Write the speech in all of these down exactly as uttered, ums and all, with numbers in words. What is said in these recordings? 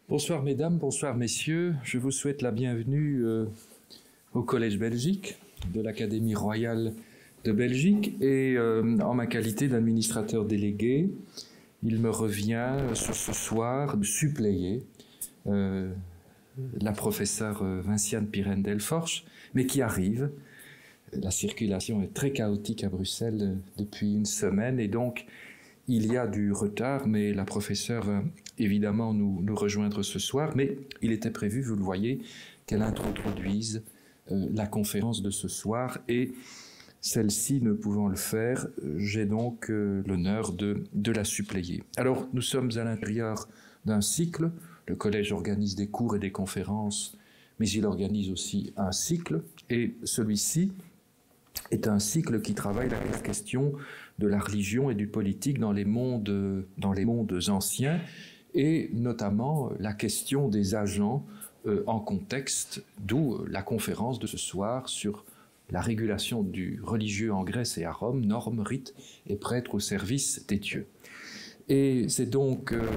Bonsoir mesdames, bonsoir messieurs. Je vous souhaite la bienvenue euh, au Collège Belgique de l'Académie royale de Belgique et euh, en ma qualité d'administrateur délégué, il me revient ce, ce soir de suppléer euh, la professeure Vinciane Pirenne-Delforge, mais qui arrive. La circulation est très chaotique à Bruxelles depuis une semaine et donc il y a du retard, mais la professeure va évidemment nous, nous rejoindre ce soir. Mais il était prévu, vous le voyez, qu'elle introduise euh, la conférence de ce soir et celle-ci ne pouvant le faire, j'ai donc euh, l'honneur de, de la suppléer. Alors, nous sommes à l'intérieur d'un cycle. Le collège organise des cours et des conférences, mais il organise aussi un cycle et celui-ci est un cycle qui travaille la question de la religion et du politique dans les mondes, dans les mondes anciens, et notamment la question des agents euh, en contexte, d'où la conférence de ce soir sur la régulation du religieux en Grèce et à Rome, normes, rites et prêtres au service des dieux. Et c'est donc euh,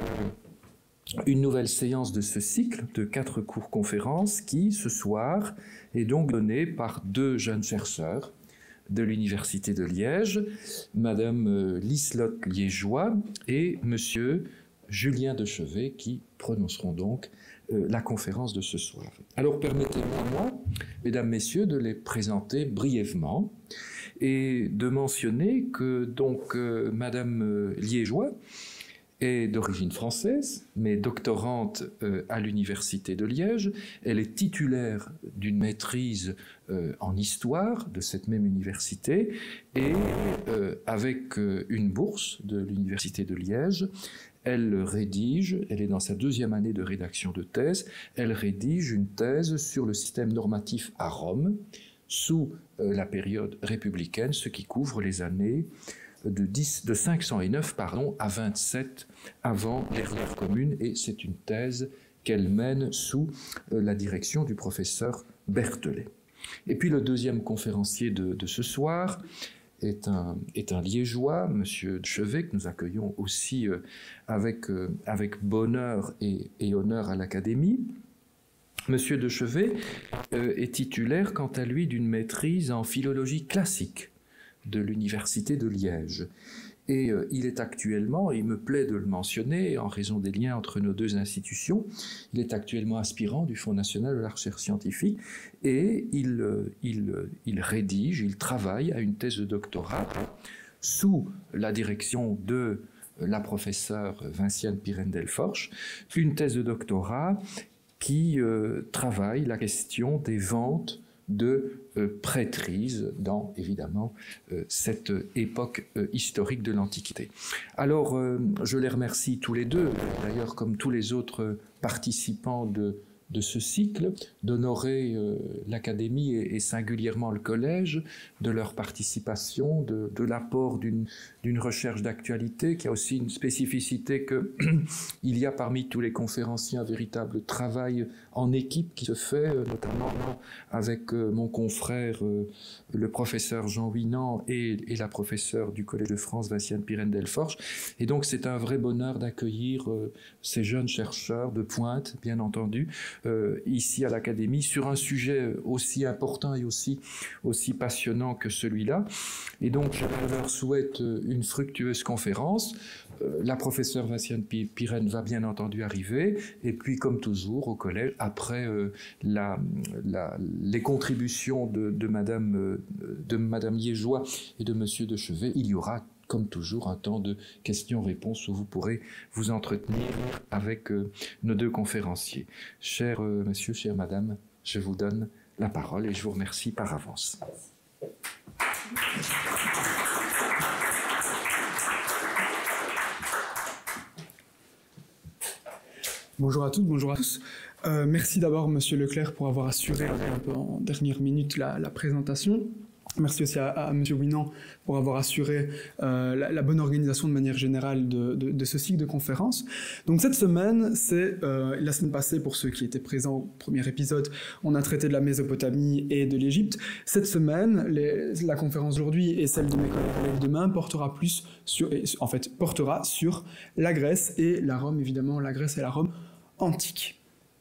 une nouvelle séance de ce cycle de quatre cours-conférences qui, ce soir, est donc donnée par deux jeunes chercheurs de l'Université de Liège, Madame Liselotte Liégeois et Monsieur Julien de Chevet, qui prononceront donc euh, la conférence de ce soir. Alors permettez-moi, moi, mesdames, messieurs, de les présenter brièvement et de mentionner que donc euh, Madame Liégeois est d'origine française, mais doctorante euh, à l'Université de Liège. Elle est titulaire d'une maîtrise euh, en histoire de cette même université et euh, avec euh, une bourse de l'Université de Liège, elle rédige, elle est dans sa deuxième année de rédaction de thèse, elle rédige une thèse sur le système normatif à Rome sous euh, la période républicaine, ce qui couvre les années de, dix, de cinq cent neuf pardon, à vingt-sept avant l'ère commune, et c'est une thèse qu'elle mène sous euh, la direction du professeur Berthelet. Et puis le deuxième conférencier de, de ce soir est un, est un Liégeois, Monsieur de Chevet, que nous accueillons aussi euh, avec, euh, avec bonheur et, et honneur à l'Académie. Monsieur de Chevet euh, est titulaire, quant à lui, d'une maîtrise en philologie classique de l'Université de Liège. Et euh, il est actuellement, et il me plaît de le mentionner en raison des liens entre nos deux institutions, il est actuellement aspirant du Fonds national de la recherche scientifique et il, euh, il, il rédige, il travaille à une thèse de doctorat sous la direction de la professeure Vinciane Pirenne-Delforge, une thèse de doctorat qui euh, travaille la question des ventes de euh, prêtrise dans, évidemment, euh, cette époque euh, historique de l'Antiquité. Alors, euh, je les remercie tous les deux, d'ailleurs comme tous les autres participants de, de ce cycle, d'honorer euh, l'Académie et, et singulièrement le Collège de leur participation, de, de l'apport d'une d'une recherche d'actualité qui a aussi une spécificité que il y a parmi tous les conférenciers un véritable travail en équipe qui se fait, notamment avec mon confrère, le professeur Jean Winant et, et la professeure du Collège de France, Vinciane Pirenne-Delforge. Et donc c'est un vrai bonheur d'accueillir ces jeunes chercheurs de pointe, bien entendu, euh, ici à l'Académie, sur un sujet aussi important et aussi, aussi passionnant que celui-là. Et donc je leur souhaite une fructueuse conférence. Euh, la professeure Vinciane Pirenne va bien entendu arriver, et puis comme toujours au collège, après euh, la, la, les contributions de, de, Madame, euh, de Madame Liégeois et de Monsieur de Chevet, il y aura comme toujours un temps de questions-réponses où vous pourrez vous entretenir avec euh, nos deux conférenciers. Cher euh, monsieur, chère madame, je vous donne la parole et je vous remercie par avance. Bonjour à toutes, bonjour à tous. Euh, merci d'abord, Monsieur Leclerc, pour avoir assuré un peu en dernière minute la, la présentation. Merci aussi à, à Monsieur Winant pour avoir assuré euh, la, la bonne organisation de manière générale de, de, de ce cycle de conférences. Donc cette semaine, c'est euh, la semaine passée, pour ceux qui étaient présents au premier épisode, on a traité de la Mésopotamie et de l'Égypte. Cette semaine, les, la conférence d'aujourd'hui et celle de mes collègues demain portera plus sur, en fait, portera sur la Grèce et la Rome, évidemment, la Grèce et la Rome antique.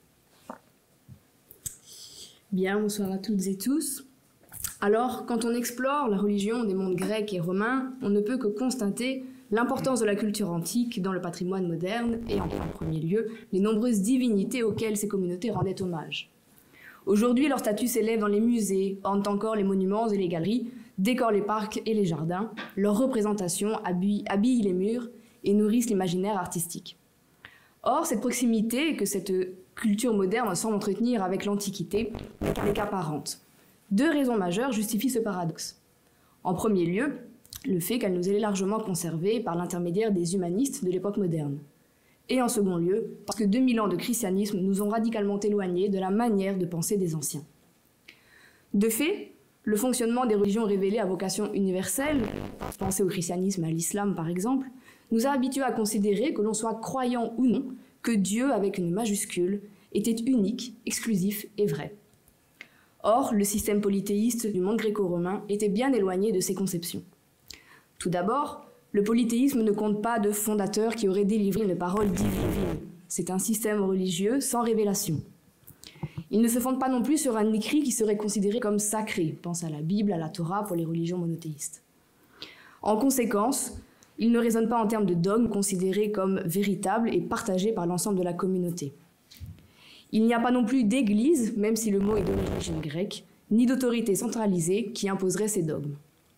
Bien, bonsoir à toutes et tous. Alors, quand on explore la religion des mondes grecs et romains, on ne peut que constater l'importance de la culture antique dans le patrimoine moderne et, en premier lieu, les nombreuses divinités auxquelles ces communautés rendaient hommage. Aujourd'hui, leur statut s'élève dans les musées, ornent encore les monuments et les galeries, décorent les parcs et les jardins, leurs représentations habillent, habillent les murs et nourrissent l'imaginaire artistique. Or, cette proximité que cette culture moderne semble entretenir avec l'Antiquité n'est qu'apparente. Deux raisons majeures justifient ce paradoxe. En premier lieu, le fait qu'elle nous est largement conservée par l'intermédiaire des humanistes de l'époque moderne. Et en second lieu, parce que deux mille ans de christianisme nous ont radicalement éloignés de la manière de penser des anciens. De fait, le fonctionnement des religions révélées à vocation universelle, pensez au christianisme et à l'islam par exemple, nous a habitués à considérer que l'on soit croyant ou non, que Dieu avec une majuscule était unique, exclusif et vrai. Or, le système polythéiste du monde gréco-romain était bien éloigné de ces conceptions. Tout d'abord, le polythéisme ne compte pas de fondateur qui aurait délivré une parole divine. C'est un système religieux sans révélation. Il ne se fonde pas non plus sur un écrit qui serait considéré comme sacré. Pense à la Bible, à la Torah pour les religions monothéistes. En conséquence, il ne raisonne pas en termes de dogmes considérés comme véritables et partagés par l'ensemble de la communauté. Il n'y a pas non plus d'église, même si le mot est d'origine grecque, ni d'autorité centralisée qui imposerait ces dogmes.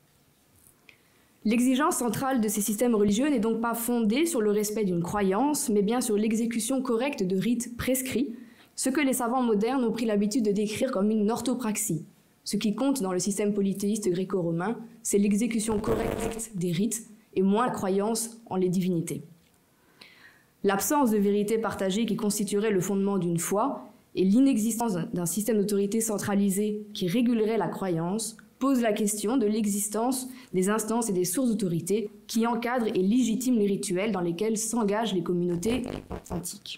L'exigence centrale de ces systèmes religieux n'est donc pas fondée sur le respect d'une croyance, mais bien sur l'exécution correcte de rites prescrits, ce que les savants modernes ont pris l'habitude de décrire comme une orthopraxie. Ce qui compte dans le système polythéiste gréco-romain, c'est l'exécution correcte des rites et moins la croyance en les divinités. L'absence de vérité partagée qui constituerait le fondement d'une foi et l'inexistence d'un système d'autorité centralisé qui régulerait la croyance pose la question de l'existence des instances et des sources d'autorité qui encadrent et légitiment les rituels dans lesquels s'engagent les communautés antiques.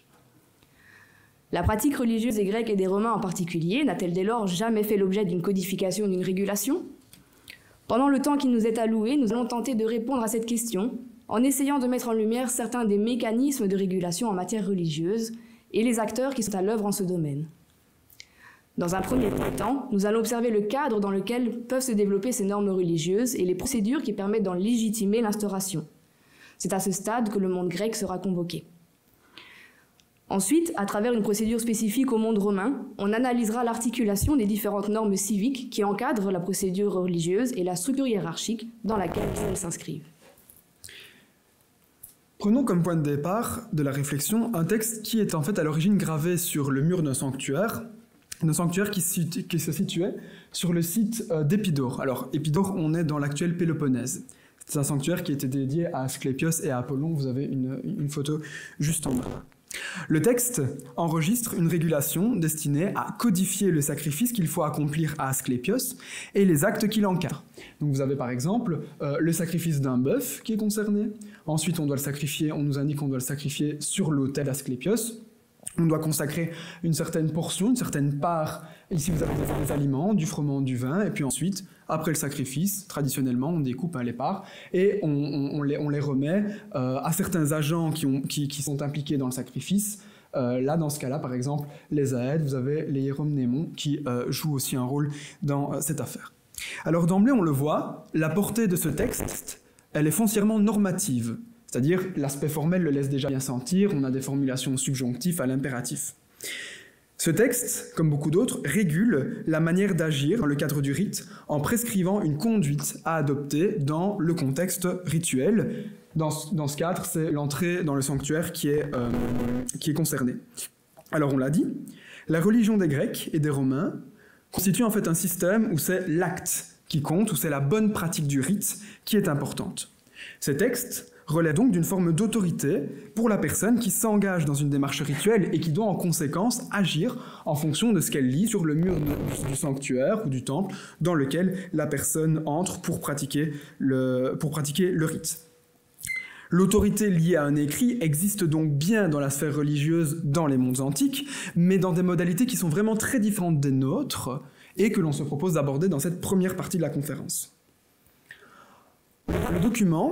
La pratique religieuse des Grecs et des Romains en particulier n'a-t-elle dès lors jamais fait l'objet d'une codification ou d'une régulation ? Pendant le temps qui nous est alloué, nous allons tenter de répondre à cette question en essayant de mettre en lumière certains des mécanismes de régulation en matière religieuse et les acteurs qui sont à l'œuvre en ce domaine. Dans un premier temps, nous allons observer le cadre dans lequel peuvent se développer ces normes religieuses et les procédures qui permettent d'en légitimer l'instauration. C'est à ce stade que le monde grec sera convoqué. Ensuite, à travers une procédure spécifique au monde romain, on analysera l'articulation des différentes normes civiques qui encadrent la procédure religieuse et la structure hiérarchique dans laquelle elles s'inscrivent. Prenons comme point de départ de la réflexion un texte qui est en fait à l'origine gravé sur le mur d'un sanctuaire, d'un sanctuaire qui, qui se situait sur le site d'Épidore. Alors, Épidore, on est dans l'actuelle Péloponnèse. C'est un sanctuaire qui était dédié à Asclépios et à Apollon. Vous avez une, une photo juste en bas. Le texte enregistre une régulation destinée à codifier le sacrifice qu'il faut accomplir à Asclépios et les actes qui l'encadrent. Donc vous avez par exemple euh, le sacrifice d'un bœuf qui est concerné. Ensuite, on doit le sacrifier, on nous indique qu'on doit le sacrifier sur l'autel d'Asclépios. On doit consacrer une certaine portion, une certaine part. Ici, vous avez des aliments, du froment, du vin. Et puis ensuite, après le sacrifice, traditionnellement, on découpe hein, les parts et on, on, on, les, on les remet euh, à certains agents qui, ont, qui, qui sont impliqués dans le sacrifice. Euh, là, dans ce cas-là, par exemple, les aèdes, vous avez les hieromnémons qui euh, jouent aussi un rôle dans euh, cette affaire. Alors d'emblée, on le voit, la portée de ce texte, elle est foncièrement normative. C'est-à-dire, l'aspect formel le laisse déjà bien sentir, on a des formulations subjonctives à l'impératif. Ce texte, comme beaucoup d'autres, régule la manière d'agir dans le cadre du rite en prescrivant une conduite à adopter dans le contexte rituel. Dans ce, dans ce cadre, c'est l'entrée dans le sanctuaire qui est, euh, qui est concernée. Alors on l'a dit, la religion des Grecs et des Romains constitue en fait un système où c'est l'acte qui compte, où c'est la bonne pratique du rite qui est importante. Ces textes relève donc d'une forme d'autorité pour la personne qui s'engage dans une démarche rituelle et qui doit en conséquence agir en fonction de ce qu'elle lit sur le mur du sanctuaire ou du temple dans lequel la personne entre pour pratiquer le, pour pratiquer le rite. L'autorité liée à un écrit existe donc bien dans la sphère religieuse dans les mondes antiques, mais dans des modalités qui sont vraiment très différentes des nôtres et que l'on se propose d'aborder dans cette première partie de la conférence. Le document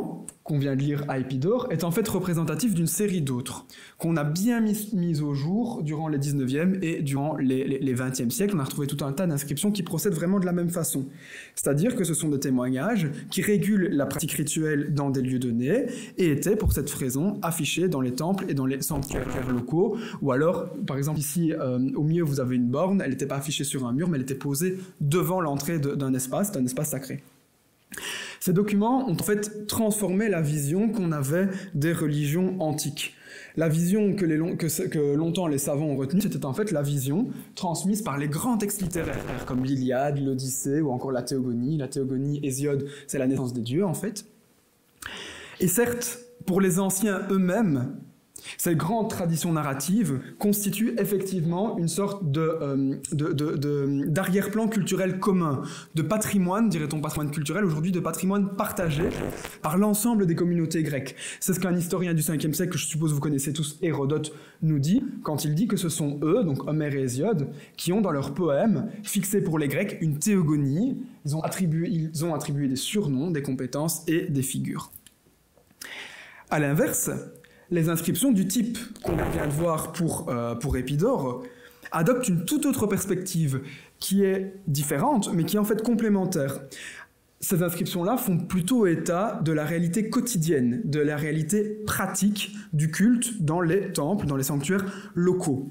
qu'on vient de lire à Épidore, est en fait représentatif d'une série d'autres, qu'on a bien mis, mis au jour durant les dix-neuvième et durant les, les, les vingtième siècles. On a retrouvé tout un tas d'inscriptions qui procèdent vraiment de la même façon. C'est-à-dire que ce sont des témoignages qui régulent la pratique rituelle dans des lieux donnés et étaient, pour cette raison, affichés dans les temples et dans les sanctuaires locaux. Ou alors, par exemple, ici, euh, au milieu, vous avez une borne, elle n'était pas affichée sur un mur, mais elle était posée devant l'entrée d'un espace, d'un espace sacré. Ces documents ont en fait transformé la vision qu'on avait des religions antiques. La vision que, les long- que, que longtemps les savants ont retenue, c'était en fait la vision transmise par les grands textes littéraires, comme l'Iliade, l'Odyssée ou encore la Théogonie. La Théogonie, Hésiode, c'est la naissance des dieux en fait. Et certes, pour les anciens eux-mêmes, ces grandes traditions narratives constituent effectivement une sorte de, euh, de, de, de, d'arrière-plan culturel commun, de patrimoine, dirait-on patrimoine culturel, aujourd'hui de patrimoine partagé par l'ensemble des communautés grecques. C'est ce qu'un historien du cinquième siècle, que je suppose vous connaissez tous, Hérodote, nous dit, quand il dit que ce sont eux, donc Homère et Hésiode, qui ont dans leurs poèmes fixé pour les Grecs une théogonie, ils ont attribué, ils ont attribué des surnoms, des compétences et des figures. À l'inverse, les inscriptions du type qu'on vient de voir pour, euh, pour Épidore adoptent une toute autre perspective qui est différente, mais qui est en fait complémentaire. Ces inscriptions-là font plutôt état de la réalité quotidienne, de la réalité pratique du culte dans les temples, dans les sanctuaires locaux.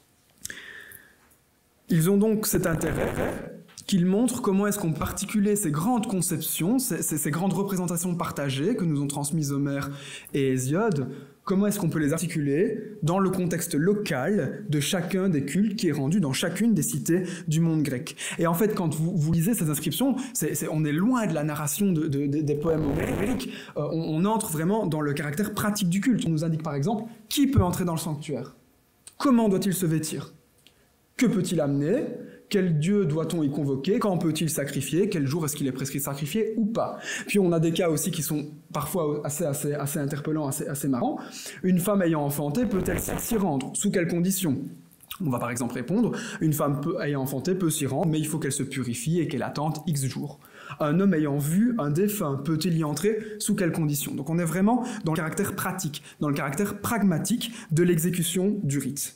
Ils ont donc cet intérêt qu'ils montrent comment est-ce qu'on peut articuler ces grandes conceptions, ces, ces, ces grandes représentations partagées que nous ont transmises Homère et Hésiode, comment est-ce qu'on peut les articuler dans le contexte local de chacun des cultes qui est rendu dans chacune des cités du monde grec. Et en fait, quand vous, vous lisez ces inscriptions, c'est, c'est, on est loin de la narration de, de, de, des poèmes homériques, euh, on, on entre vraiment dans le caractère pratique du culte. On nous indique par exemple qui peut entrer dans le sanctuaire, comment doit-il se vêtir, que peut-il amener, quel dieu doit-on y convoquer, quand peut-il sacrifier, quel jour est-ce qu'il est prescrit de sacrifier ou pas. Puis on a des cas aussi qui sont parfois assez, assez, assez interpellants, assez, assez marrants. Une femme ayant enfanté peut-elle s'y rendre? Sous quelles conditions? On va par exemple répondre, une femme peut, ayant enfanté peut s'y rendre, mais il faut qu'elle se purifie et qu'elle attende X jours. Un homme ayant vu un défunt peut-il y entrer? Sous quelles conditions? Donc on est vraiment dans le caractère pratique, dans le caractère pragmatique de l'exécution du rite.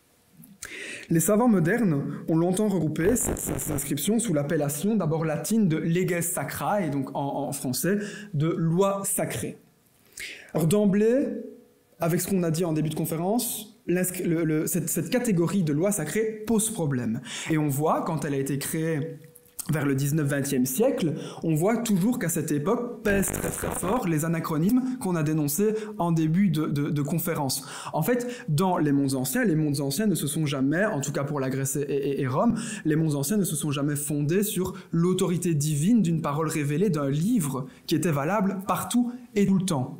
Les savants modernes ont longtemps regroupé ces, ces inscriptions sous l'appellation d'abord latine de leges sacrae, et donc en, en français de loi sacrée. Alors d'emblée, avec ce qu'on a dit en début de conférence, le, le, cette, cette catégorie de loi sacrée pose problème. Et on voit, quand elle a été créée vers le dix-neuvième vingtième siècle, on voit toujours qu'à cette époque pèsent très très fort les anachronismes qu'on a dénoncés en début de, de, de conférence. En fait, dans les mondes anciens, les mondes anciens ne se sont jamais, en tout cas pour la Grèce et, et, et Rome, les mondes anciens ne se sont jamais fondés sur l'autorité divine d'une parole révélée, d'un livre qui était valable partout et tout le temps.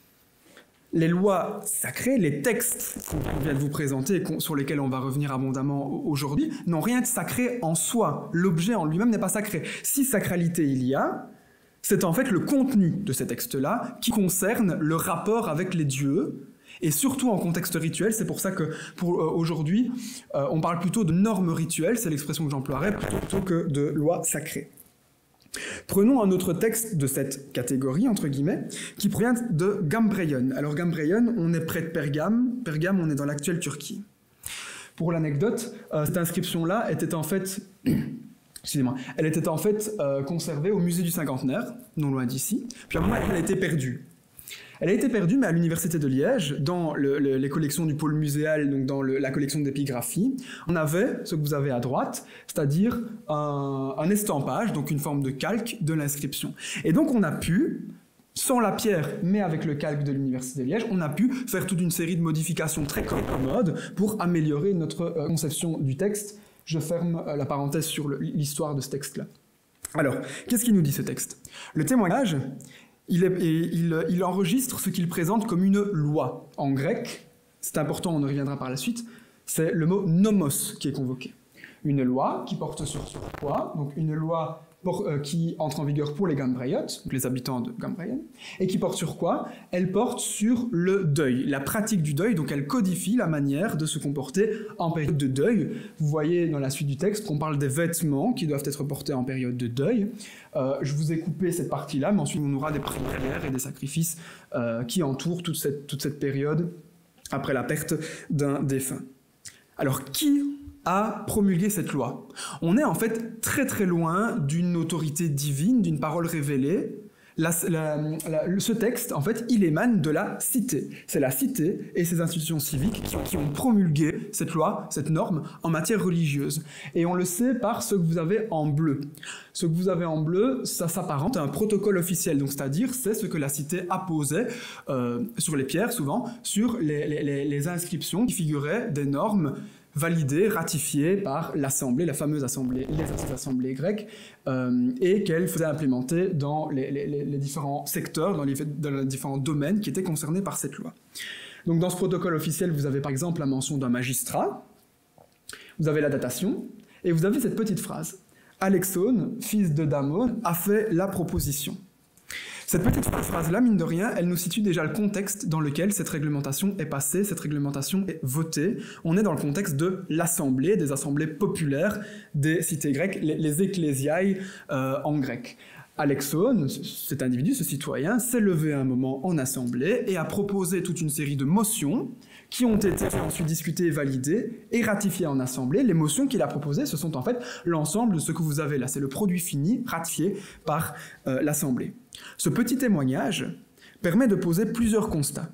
Les lois sacrées, les textes qu'on vient de vous présenter, sur lesquels on va revenir abondamment aujourd'hui, n'ont rien de sacré en soi. L'objet en lui-même n'est pas sacré. Si sacralité il y a, c'est en fait le contenu de ces textes-là qui concerne le rapport avec les dieux, et surtout en contexte rituel. C'est pour ça que pour euh, aujourd'hui, euh, on parle plutôt de normes rituelles, c'est l'expression que j'emploierais, plutôt que de lois sacrées. Prenons un autre texte de cette catégorie, entre guillemets, qui provient de Gambreion. Alors Gambreion, on est près de Pergame. Pergame, on est dans l'actuelle Turquie. Pour l'anecdote, euh, cette inscription-là était en fait, excusez-moi, elle était en fait euh, conservée au musée du Cinquantenaire, non loin d'ici. Puis à un moment, elle a été perdue. Elle a été perdue, mais à l'université de Liège, dans le, le, les collections du pôle muséal, donc dans le, la collection d'épigraphie, on avait ce que vous avez à droite, c'est-à-dire un, un estampage, donc une forme de calque de l'inscription. Et donc on a pu, sans la pierre, mais avec le calque de l'université de Liège, on a pu faire toute une série de modifications très commodes pour améliorer notre euh, conception du texte. Je ferme euh, la parenthèse sur le, l'histoire de ce texte-là. Alors, qu'est-ce qu'il nous dit ce texte? Le témoignage, Il, est, il, il enregistre ce qu'il présente comme une loi. En grec, c'est important, on y reviendra par la suite, c'est le mot nomos qui est convoqué. Une loi qui porte sur, sur quoi? Donc une loi pour, euh, qui entre en vigueur pour les Gambrayotes, donc les habitants de Gambrayon, et qui porte sur quoi? Elle porte sur le deuil, la pratique du deuil, donc elle codifie la manière de se comporter en période de deuil. Vous voyez dans la suite du texte qu'on parle des vêtements qui doivent être portés en période de deuil. Euh, je vous ai coupé cette partie-là, mais ensuite on aura des prières et des sacrifices euh, qui entourent toute cette, toute cette période après la perte d'un défunt. Alors, qui a promulgué cette loi? On est en fait très très loin d'une autorité divine, d'une parole révélée. La, la, la, ce texte, en fait, il émane de la cité. C'est la cité et ses institutions civiques qui ont, qui ont promulgué cette loi, cette norme en matière religieuse. Et on le sait par ce que vous avez en bleu. Ce que vous avez en bleu, ça s'apparente à un protocole officiel, donc c'est-à-dire c'est ce que la cité apposait euh, sur les pierres, souvent, sur les, les, les inscriptions qui figuraient des normes validée, ratifiée par l'Assemblée, la fameuse Assemblée, les assemblées grecques, euh, et qu'elle faisait implémenter dans les, les, les différents secteurs, dans les, dans les différents domaines qui étaient concernés par cette loi. Donc dans ce protocole officiel, vous avez par exemple la mention d'un magistrat, vous avez la datation, et vous avez cette petite phrase. Alexone, fils de Damon, a fait la proposition. Cette petite phrase-là, mine de rien, elle nous situe déjà le contexte dans lequel cette réglementation est passée, cette réglementation est votée. On est dans le contexte de l'assemblée, des assemblées populaires des cités grecques, les, les ecclésiae euh, en grec. Alexone, cet individu, ce citoyen, s'est levé un moment en assemblée et a proposé toute une série de motions qui ont été ensuite discutées, validées et ratifiées en assemblée. Les motions qu'il a proposées, ce sont en fait l'ensemble de ce que vous avez là. C'est le produit fini ratifié par euh, l'assemblée. Ce petit témoignage permet de poser plusieurs constats.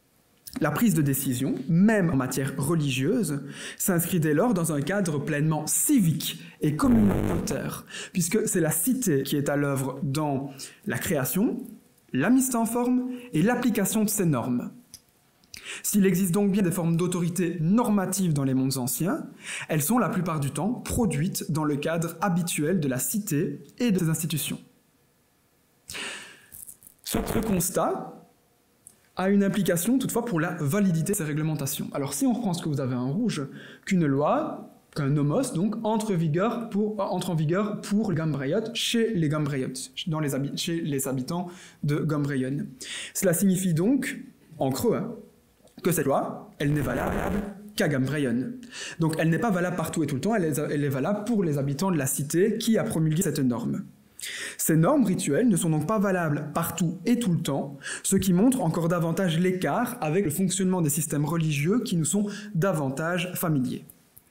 La prise de décision, même en matière religieuse, s'inscrit dès lors dans un cadre pleinement civique et communautaire, puisque c'est la cité qui est à l'œuvre dans la création, la mise en forme et l'application de ces normes. S'il existe donc bien des formes d'autorité normative dans les mondes anciens, elles sont la plupart du temps produites dans le cadre habituel de la cité et de ses institutions. Ce constat a une implication toutefois pour la validité de ces réglementations. Alors si on reprend ce que vous avez en rouge, qu'une loi, qu'un nomos donc, entre, vigueur pour, entre en vigueur pour les Gambrayotes, chez les Gambrayotes, dans les chez les habitants de Gambrayon. Cela signifie donc, en creux, hein, que cette loi, elle n'est valable qu'à Gambrayon. Donc elle n'est pas valable partout et tout le temps, elle est, elle est valable pour les habitants de la cité qui a promulgué cette norme. Ces normes rituelles ne sont donc pas valables partout et tout le temps, ce qui montre encore davantage l'écart avec le fonctionnement des systèmes religieux qui nous sont davantage familiers.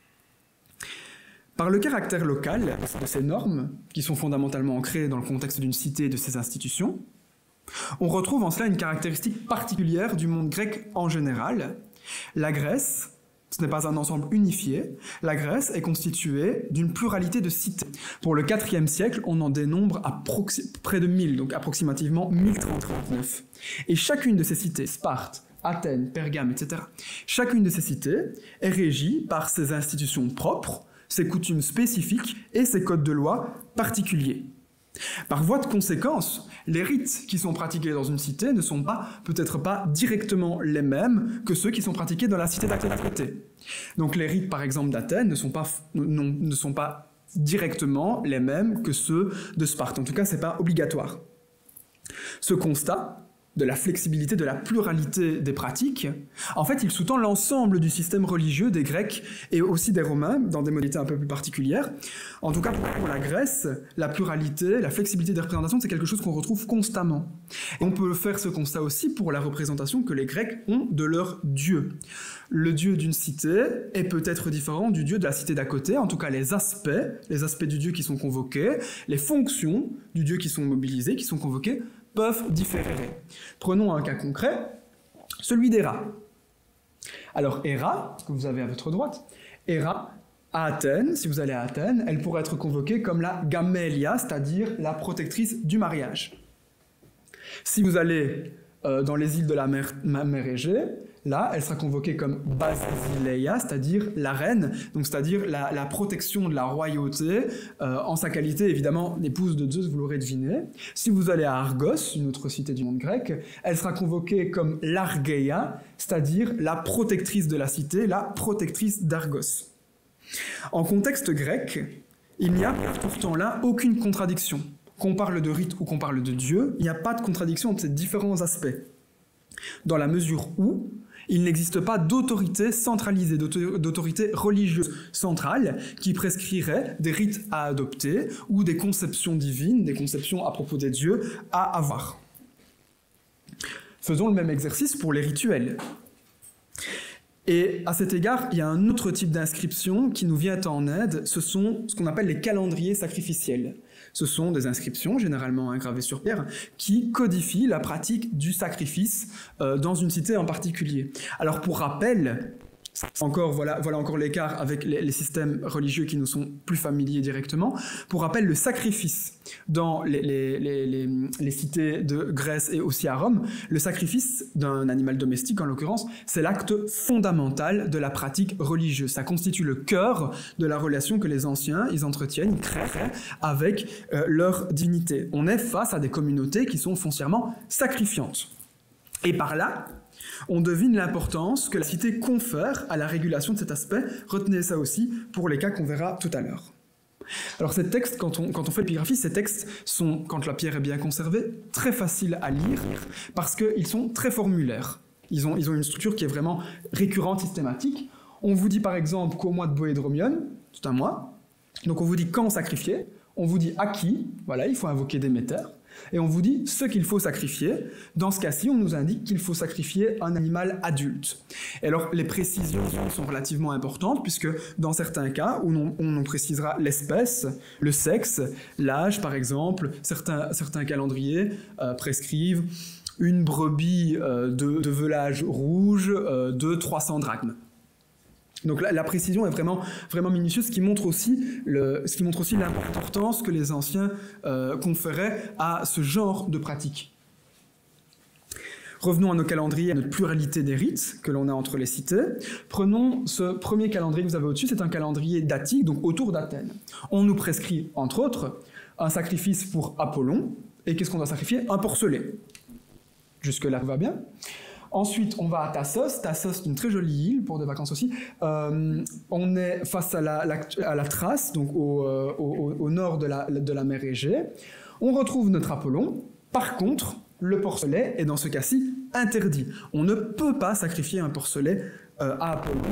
Par le caractère local de ces normes, qui sont fondamentalement ancrées dans le contexte d'une cité et de ses institutions, on retrouve en cela une caractéristique particulière du monde grec en général. La Grèce, ce n'est pas un ensemble unifié, la Grèce est constituée d'une pluralité de cités. Pour le quatrième siècle, on en dénombre près de mille, donc approximativement mille trente-neuf. Et chacune de ces cités, Sparte, Athènes, Pergame, et cetera, chacune de ces cités est régie par ses institutions propres, ses coutumes spécifiques et ses codes de loi particuliers. Par voie de conséquence, les rites qui sont pratiqués dans une cité ne sont pas, peut-être pas directement les mêmes que ceux qui sont pratiqués dans la cité d'à côté. Donc les rites, par exemple, d'Athènes ne sont pas, non, ne sont pas directement les mêmes que ceux de Sparte. En tout cas, ce n'est pas obligatoire. Ce constat de la flexibilité, de la pluralité des pratiques, en fait, il sous-tend l'ensemble du système religieux des Grecs et aussi des Romains, dans des modalités un peu plus particulières. En tout cas, pour la Grèce, la pluralité, la flexibilité des représentations, c'est quelque chose qu'on retrouve constamment. Et on peut faire ce constat aussi pour la représentation que les Grecs ont de leur dieu. Le dieu d'une cité est peut-être différent du dieu de la cité d'à côté, en tout cas les aspects, les aspects du dieu qui sont convoqués, les fonctions du dieu qui sont mobilisées, qui sont convoquées, peuvent différer. Prenons un cas concret, celui d'Héra. Alors Héra, que vous avez à votre droite, Héra, à Athènes, si vous allez à Athènes, elle pourrait être convoquée comme la Gamélia, c'est-à-dire la protectrice du mariage. Si vous allez euh, dans les îles de la mer, mer Égée, là, elle sera convoquée comme Basileia, c'est-à-dire la reine, donc c'est-à-dire la, la protection de la royauté, euh, en sa qualité évidemment d'épouse de Zeus, vous l'aurez deviné. Si vous allez à Argos, une autre cité du monde grec, elle sera convoquée comme l'Argeia, c'est-à-dire la protectrice de la cité, la protectrice d'Argos. En contexte grec, Il n'y a pourtant là aucune contradiction. Qu'on parle de rite ou qu'on parle de Dieu, il n'y a pas de contradiction entre ces différents aspects. Dans la mesure où il n'existe pas d'autorité centralisée, d'autorité religieuse centrale qui prescrirait des rites à adopter ou des conceptions divines, des conceptions à propos des dieux à avoir. Faisons le même exercice pour les rituels. Et à cet égard, il y a un autre type d'inscription qui nous vient en aide, ce sont ce qu'on appelle les calendriers sacrificiels. Ce sont des inscriptions, généralement gravées sur pierre, qui codifient la pratique du sacrifice euh, dans une cité en particulier. Alors pour rappel, encore, voilà, voilà encore l'écart avec les, les systèmes religieux qui nous sont plus familiers directement. Pour rappel, le sacrifice dans les, les, les, les, les cités de Grèce et aussi à Rome, le sacrifice d'un animal domestique en l'occurrence, c'est l'acte fondamental de la pratique religieuse. Ça constitue le cœur de la relation que les anciens, ils entretiennent, ils créent avec euh, leur divinité. On est face à des communautés qui sont foncièrement sacrifiantes. Et par là, on devine l'importance que la cité confère à la régulation de cet aspect. Retenez ça aussi pour les cas qu'on verra tout à l'heure. Alors ces textes, quand on, quand on fait l'épigraphie, ces textes sont, quand la pierre est bien conservée, très faciles à lire parce qu'ils sont très formulaires. Ils ont, ils ont une structure qui est vraiment récurrente, systématique. On vous dit par exemple qu'au mois de Boédromion, c'est un mois, donc on vous dit quand sacrifier, on vous dit à qui, voilà, il faut invoquer Déméter. Et on vous dit ce qu'il faut sacrifier. Dans ce cas-ci, on nous indique qu'il faut sacrifier un animal adulte. Et alors, les précisions sont relativement importantes, puisque dans certains cas, où on, on précisera l'espèce, le sexe, l'âge, par exemple, certains, certains calendriers euh, prescrivent une brebis euh, de, de velage rouge euh, de trois cents drachmes. Donc la, la précision est vraiment, vraiment minutieuse, ce qui montre aussi, le, ce qui montre aussi l'importance que les anciens euh, conféraient à ce genre de pratique. Revenons à nos calendriers, à notre pluralité des rites que l'on a entre les cités. Prenons ce premier calendrier que vous avez au-dessus, c'est un calendrier datique, donc autour d'Athènes. On nous prescrit, entre autres, un sacrifice pour Apollon, et qu'est-ce qu'on doit sacrifier? Un porcelet. Jusque-là, tout va bien. Ensuite, on va à Tassos. Tassos, c'est une très jolie île pour des vacances aussi. Euh, on est face à la, la, à la Thrace, donc au, euh, au, au nord de la, de la mer Égée. On retrouve notre Apollon. Par contre, le porcelet est dans ce cas-ci interdit. On ne peut pas sacrifier un porcelet euh, à Apollon,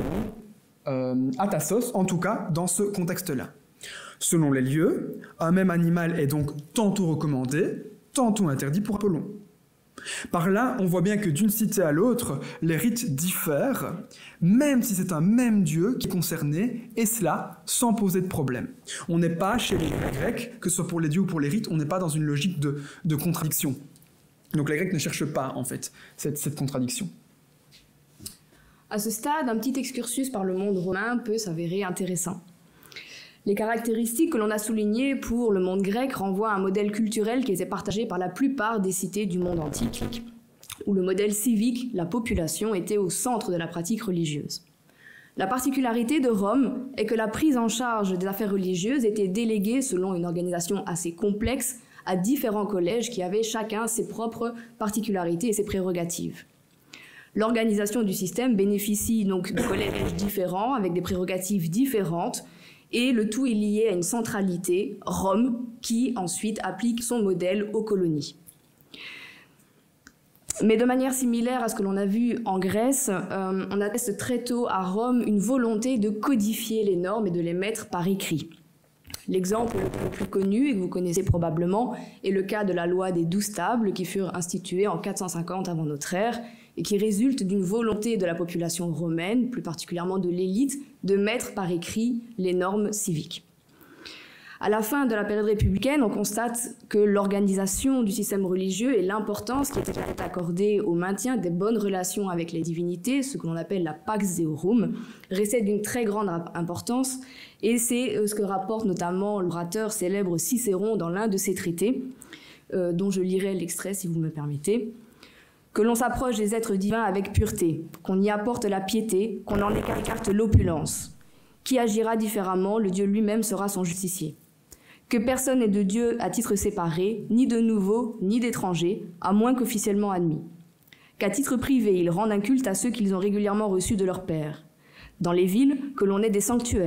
euh, à Tassos, en tout cas dans ce contexte-là. Selon les lieux, un même animal est donc tantôt recommandé, tantôt interdit pour Apollon. Par là, on voit bien que d'une cité à l'autre, les rites diffèrent, même si c'est un même dieu qui est concerné, et cela sans poser de problème. On n'est pas, chez les Grecs, que ce soit pour les dieux ou pour les rites, on n'est pas dans une logique de, de contradiction. Donc les Grecs ne cherchent pas, en fait, cette, cette contradiction. À ce stade, un petit excursus par le monde romain peut s'avérer intéressant. Les caractéristiques que l'on a soulignées pour le monde grec renvoient à un modèle culturel qui était partagé par la plupart des cités du monde antique, où le modèle civique, la population, était au centre de la pratique religieuse. La particularité de Rome est que la prise en charge des affaires religieuses était déléguée, selon une organisation assez complexe, à différents collèges qui avaient chacun ses propres particularités et ses prérogatives. L'organisation du système bénéficie donc de collèges différents, avec des prérogatives différentes, et le tout est lié à une centralité, Rome, qui ensuite applique son modèle aux colonies. Mais de manière similaire à ce que l'on a vu en Grèce, euh, on atteste très tôt à Rome une volonté de codifier les normes et de les mettre par écrit. L'exemple le plus connu, et que vous connaissez probablement, est le cas de la loi des douze tables qui furent instituées en quatre cent cinquante avant notre ère et qui résulte d'une volonté de la population romaine, plus particulièrement de l'élite, de mettre par écrit les normes civiques. À la fin de la période républicaine, on constate que l'organisation du système religieux et l'importance qui était accordée au maintien des bonnes relations avec les divinités, ce que l'on appelle la pax deorum, restaient d'une très grande importance, et c'est ce que rapporte notamment l'orateur célèbre Cicéron dans l'un de ses traités, euh, dont je lirai l'extrait si vous me permettez. Que l'on s'approche des êtres divins avec pureté, qu'on y apporte la piété, qu'on en écarte l'opulence. Qui agira différemment, le Dieu lui-même sera son justicier. Que personne n'est de Dieu à titre séparé, ni de nouveau, ni d'étranger, à moins qu'officiellement admis. Qu'à titre privé, ils rendent un culte à ceux qu'ils ont régulièrement reçus de leur Père. Dans les villes, que l'on ait des sanctuaires.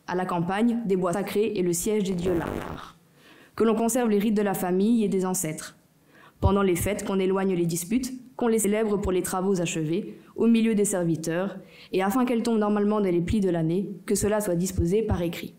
à la campagne, des bois sacrés et le siège des dieux lards. Que l'on conserve les rites de la famille et des ancêtres. Pendant les fêtes, qu'on éloigne les disputes, qu'on les célèbre pour les travaux achevés, au milieu des serviteurs, et afin qu'elles tombent normalement dans les plis de l'année, que cela soit disposé par écrit.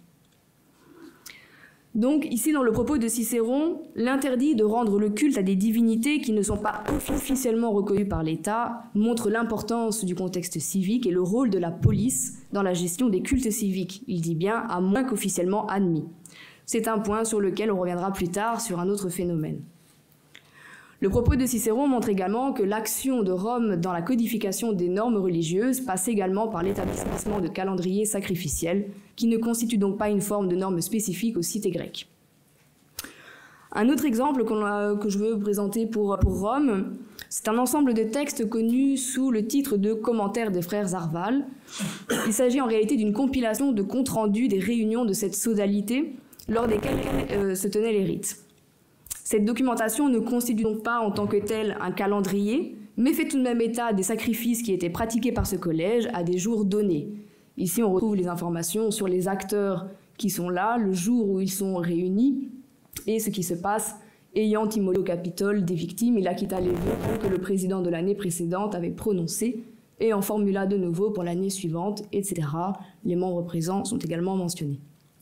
Donc, ici, dans le propos de Cicéron, l'interdit de rendre le culte à des divinités qui ne sont pas officiellement reconnues par l'État montre l'importance du contexte civique et le rôle de la police dans la gestion des cultes civiques. Il dit bien à moins qu'officiellement admis. C'est un point sur lequel on reviendra plus tard sur un autre phénomène. Le propos de Cicéron montre également que l'action de Rome dans la codification des normes religieuses passe également par l'établissement de calendriers sacrificiels, qui ne constituent donc pas une forme de norme spécifique aux cités grecques. Un autre exemple qu'on a, que je veux présenter pour, pour Rome, c'est un ensemble de textes connus sous le titre de Commentaires des frères Arval. Il s'agit en réalité d'une compilation de comptes rendus des réunions de cette sodalité lors desquelles euh, se tenaient les rites. Cette documentation ne constitue donc pas en tant que telle un calendrier, mais fait tout de même état des sacrifices qui étaient pratiqués par ce collège à des jours donnés. Ici, on retrouve les informations sur les acteurs qui sont là, le jour où ils sont réunis, et ce qui se passe ayant immolé au Capitole des victimes, il acquitta les vœux que le président de l'année précédente avait prononcés, et en formula de nouveau pour l'année suivante, et cetera. Les membres présents sont également mentionnés.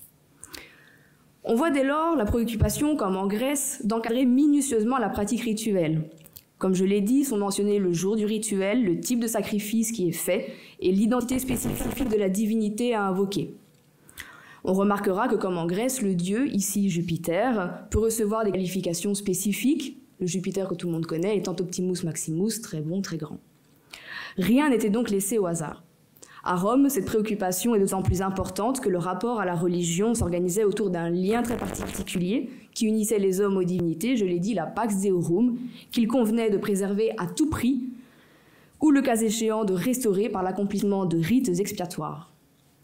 On voit dès lors la préoccupation, comme en Grèce, d'encadrer minutieusement la pratique rituelle. Comme je l'ai dit, sont mentionnés le jour du rituel, le type de sacrifice qui est fait et l'identité spécifique de la divinité à invoquer. On remarquera que, comme en Grèce, le dieu, ici Jupiter, peut recevoir des qualifications spécifiques, le Jupiter que tout le monde connaît étant Optimus Maximus, très bon, très grand. Rien n'était donc laissé au hasard. À Rome, cette préoccupation est d'autant plus importante que le rapport à la religion s'organisait autour d'un lien très particulier qui unissait les hommes aux divinités, je l'ai dit, la Pax Deorum, qu'il convenait de préserver à tout prix, ou le cas échéant de restaurer par l'accomplissement de rites expiatoires.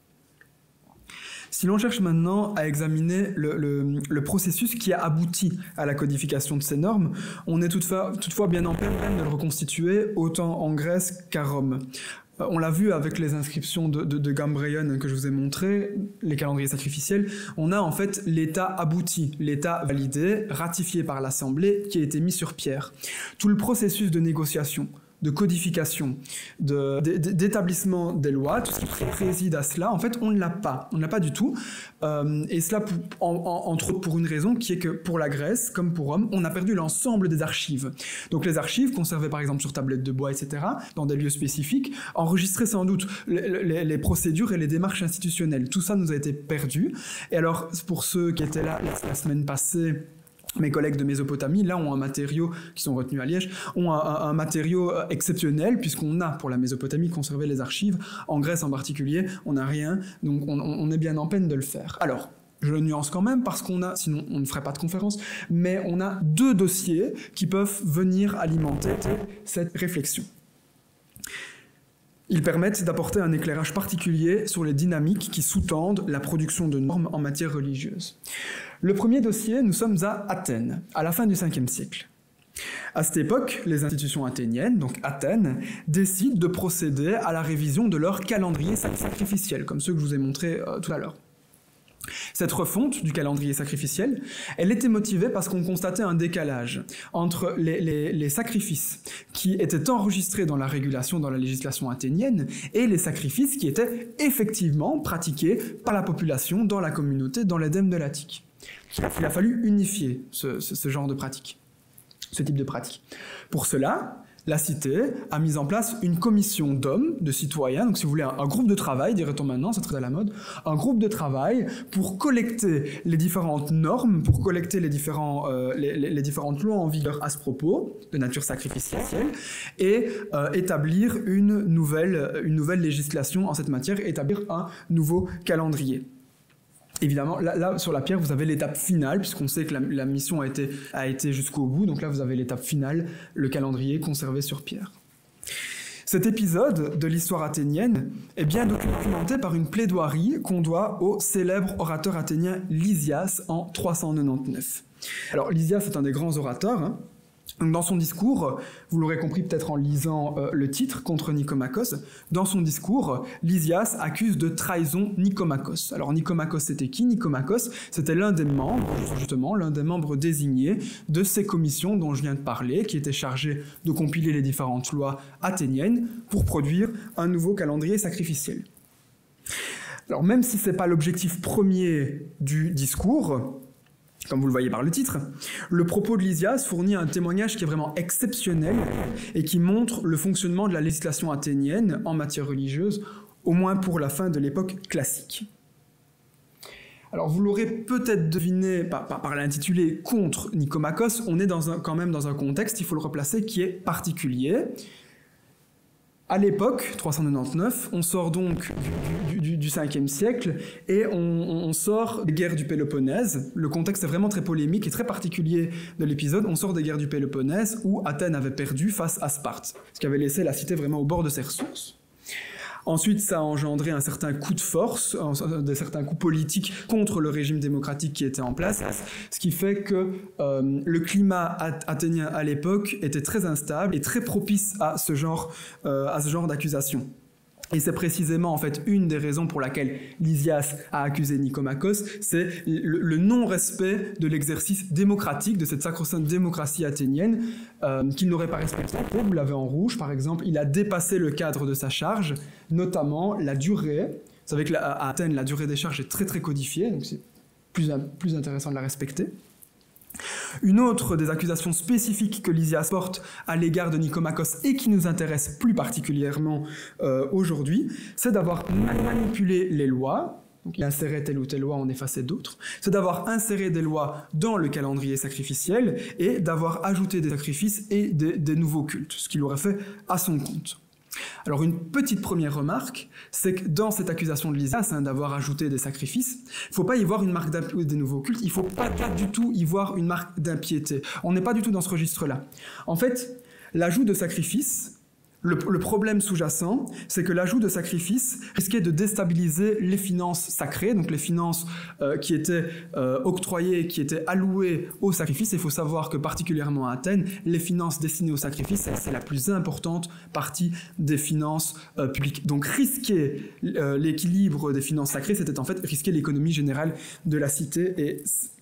Si l'on cherche maintenant à examiner le, le, le processus qui a abouti à la codification de ces normes, on est toutefois, toutefois bien en peine de le reconstituer autant en Grèce qu'à Rome. On l'a vu avec les inscriptions de, de, de Gambreion que je vous ai montré, les calendriers sacrificiels, on a en fait l'état abouti, l'état validé, ratifié par l'Assemblée, qui a été mis sur pierre. Tout le processus de négociation, de codification, de, de, d'établissement des lois, tout ce qui préside à cela, en fait, on ne l'a pas. On ne l'a pas du tout. Euh, et cela, pour, en, en, entre autres, pour une raison qui est que pour la Grèce, comme pour Rome, on a perdu l'ensemble des archives. Donc les archives, conservées par exemple sur tablettes de bois, et cetera, dans des lieux spécifiques, enregistraient sans doute les, les, les procédures et les démarches institutionnelles. Tout ça nous a été perdu. Et alors, pour ceux qui étaient là la, la semaine passée, mes collègues de Mésopotamie, là, ont un matériau, qui sont retenus à Liège, ont un, un, un matériau exceptionnel, puisqu'on a, pour la Mésopotamie, conservé les archives. En Grèce en particulier, on n'a rien, donc on, on est bien en peine de le faire. Alors, je le nuance quand même, parce qu'on a, sinon on ne ferait pas de conférence, mais on a deux dossiers qui peuvent venir alimenter cette réflexion. Ils permettent d'apporter un éclairage particulier sur les dynamiques qui sous-tendent la production de normes en matière religieuse. Le premier dossier, nous sommes à Athènes, à la fin du cinquième siècle. À cette époque, les institutions athéniennes, donc Athènes, décident de procéder à la révision de leur calendrier sacrificiel, comme ceux que je vous ai montrés euh, tout à l'heure. Cette refonte du calendrier sacrificiel, elle était motivée parce qu'on constatait un décalage entre les, les, les sacrifices qui étaient enregistrés dans la régulation, dans la législation athénienne, et les sacrifices qui étaient effectivement pratiqués par la population dans la communauté, dans l'Édème de l'Attique. Il a fallu unifier ce, ce, ce genre de pratique, ce type de pratique. Pour cela, la cité a mis en place une commission d'hommes, de citoyens, donc si vous voulez un, un groupe de travail, dirait-on maintenant, c'est très à la mode, un groupe de travail pour collecter les différentes normes, pour collecter les, différents, euh, les, les, les différentes lois en vigueur à ce propos, de nature sacrificielle, et euh, établir une nouvelle, une nouvelle législation en cette matière, établir un nouveau calendrier. Évidemment, là, là, sur la pierre, vous avez l'étape finale, puisqu'on sait que la, la mission a été, a été jusqu'au bout. Donc là, vous avez l'étape finale, le calendrier conservé sur pierre. Cet épisode de l'histoire athénienne est bien documenté par une plaidoirie qu'on doit au célèbre orateur athénien Lysias en trois cent quatre-vingt-dix-neuf. Alors, Lysias est un des grands orateurs, hein. Dans son discours, vous l'aurez compris peut-être en lisant euh, le titre, contre Nicomachos, dans son discours, Lysias accuse de trahison Nicomachos. Alors Nicomachos, c'était qui? Nicomachos, c'était l'un des membres, justement, l'un des membres désignés de ces commissions dont je viens de parler, qui étaient chargées de compiler les différentes lois athéniennes pour produire un nouveau calendrier sacrificiel. Alors même si ce n'est pas l'objectif premier du discours, comme vous le voyez par le titre, le propos de Lysias fournit un témoignage qui est vraiment exceptionnel et qui montre le fonctionnement de la législation athénienne en matière religieuse, au moins pour la fin de l'époque classique. Alors vous l'aurez peut-être deviné par, par, par l'intitulé « Contre Nicomachos », on est dans un, quand même dans un contexte, il faut le replacer, qui est particulier. À l'époque, trois cent quatre-vingt-dix-neuf, on sort donc du, du, du cinquième siècle et on, on sort des guerres du Péloponnèse. Le contexte est vraiment très polémique et très particulier de l'épisode. On sort des guerres du Péloponnèse où Athènes avait perdu face à Sparte, ce qui avait laissé la cité vraiment au bord de ses ressources. Ensuite, ça a engendré un certain coup de force, des certains coups politiques contre le régime démocratique qui était en place, ce qui fait que euh, le climat athénien à l'époque était très instable et très propice à ce genre, euh, à ce genre d'accusation. Et c'est précisément en fait une des raisons pour laquelle Lysias a accusé Nicomachos, c'est le, le non-respect de l'exercice démocratique, de cette sacro-sainte démocratie athénienne, euh, qu'il n'aurait pas respecté. Vous l'avez en rouge par exemple, il a dépassé le cadre de sa charge, notamment la durée. Vous savez qu'à Athènes, la durée des charges est très très codifiée, donc c'est plus, plus intéressant de la respecter. Une autre des accusations spécifiques que Lysias porte à l'égard de Nicomachos et qui nous intéresse plus particulièrement euh, aujourd'hui, c'est d'avoir manipulé les lois. Donc, il insérait telle ou telle loi, on effaçait d'autres. C'est d'avoir inséré des lois dans le calendrier sacrificiel et d'avoir ajouté des sacrifices et des, des nouveaux cultes, ce qu'il aurait fait à son compte. Alors une petite première remarque, c'est que dans cette accusation de Lysias, hein, d'avoir ajouté des sacrifices, il ne faut pas y voir une marque d'impiété des nouveaux cultes, il ne faut pas du tout y voir une marque d'impiété. On n'est pas du tout dans ce registre-là. En fait, l'ajout de sacrifices, le, le problème sous-jacent, c'est que l'ajout de sacrifices risquait de déstabiliser les finances sacrées, donc les finances euh, qui étaient euh, octroyées, qui étaient allouées aux sacrifices. Il faut savoir que particulièrement à Athènes, les finances destinées aux sacrifices, c'est la plus importante partie des finances euh, publiques. Donc risquer euh, l'équilibre des finances sacrées, c'était en fait risquer l'économie générale de la cité, et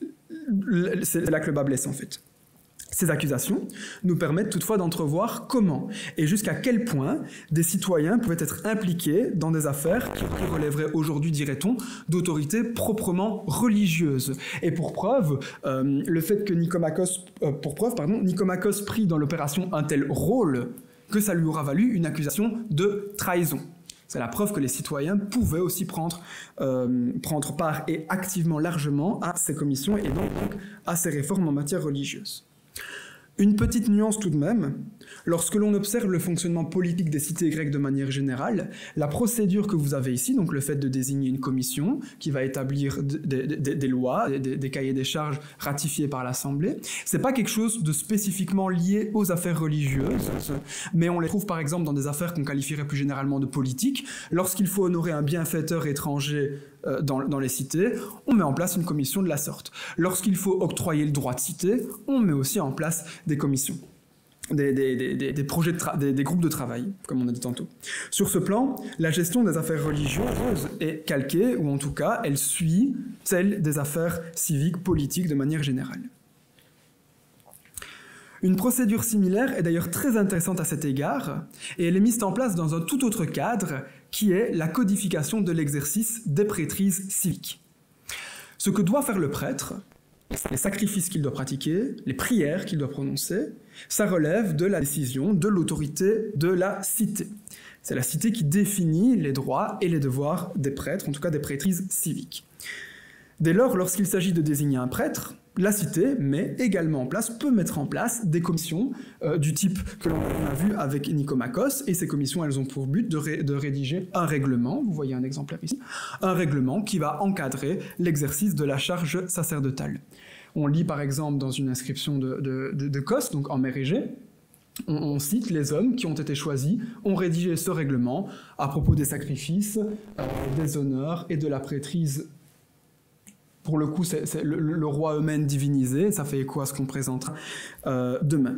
c'est là que le bas blesse en fait. Ces accusations nous permettent toutefois d'entrevoir comment et jusqu'à quel point des citoyens pouvaient être impliqués dans des affaires qui relèveraient aujourd'hui, dirait-on, d'autorités proprement religieuses. Et pour preuve, euh, le fait que Nicomachos, euh, pour preuve, pardon, Nicomachos prit dans l'opération un tel rôle que ça lui aura valu une accusation de trahison. C'est la preuve que les citoyens pouvaient aussi prendre, euh, prendre part et activement, largement à ces commissions et donc à ces réformes en matière religieuse. Une petite nuance tout de même, lorsque l'on observe le fonctionnement politique des cités grecques de manière générale, la procédure que vous avez ici, donc le fait de désigner une commission qui va établir des, des, des lois, des, des cahiers des charges ratifiés par l'Assemblée, c'est pas quelque chose de spécifiquement lié aux affaires religieuses, mais on les trouve par exemple dans des affaires qu'on qualifierait plus généralement de politiques. Lorsqu'il faut honorer un bienfaiteur étranger Dans, dans les cités, on met en place une commission de la sorte. Lorsqu'il faut octroyer le droit de cité, on met aussi en place des commissions, des, des, des, des, projets de tra- des, des groupes de travail, comme on a dit tantôt. Sur ce plan, la gestion des affaires religieuses est calquée, ou en tout cas, elle suit celle des affaires civiques, politiques de manière générale. Une procédure similaire est d'ailleurs très intéressante à cet égard, et elle est mise en place dans un tout autre cadre, qui est la codification de l'exercice des prêtrises civiques. Ce que doit faire le prêtre, les sacrifices qu'il doit pratiquer, les prières qu'il doit prononcer, ça relève de la décision de l'autorité de la cité. C'est la cité qui définit les droits et les devoirs des prêtres, en tout cas des prêtrises civiques. Dès lors, lorsqu'il s'agit de désigner un prêtre, la cité met également en place, peut mettre en place des commissions euh, du type que l'on a vu avec Nicomachos, et ces commissions, elles ont pour but de, ré, de rédiger un règlement, vous voyez un exemplaire ici, un règlement qui va encadrer l'exercice de la charge sacerdotale. On lit par exemple dans une inscription de, de, de, de Cos, donc en mer Égée, on, on cite les hommes qui ont été choisis, ont rédigé ce règlement à propos des sacrifices, euh, des honneurs et de la prêtrise. Pour le coup, c'est, c'est le, le roi eux-mêmes divinisé, ça fait écho à ce qu'on présentera euh, demain.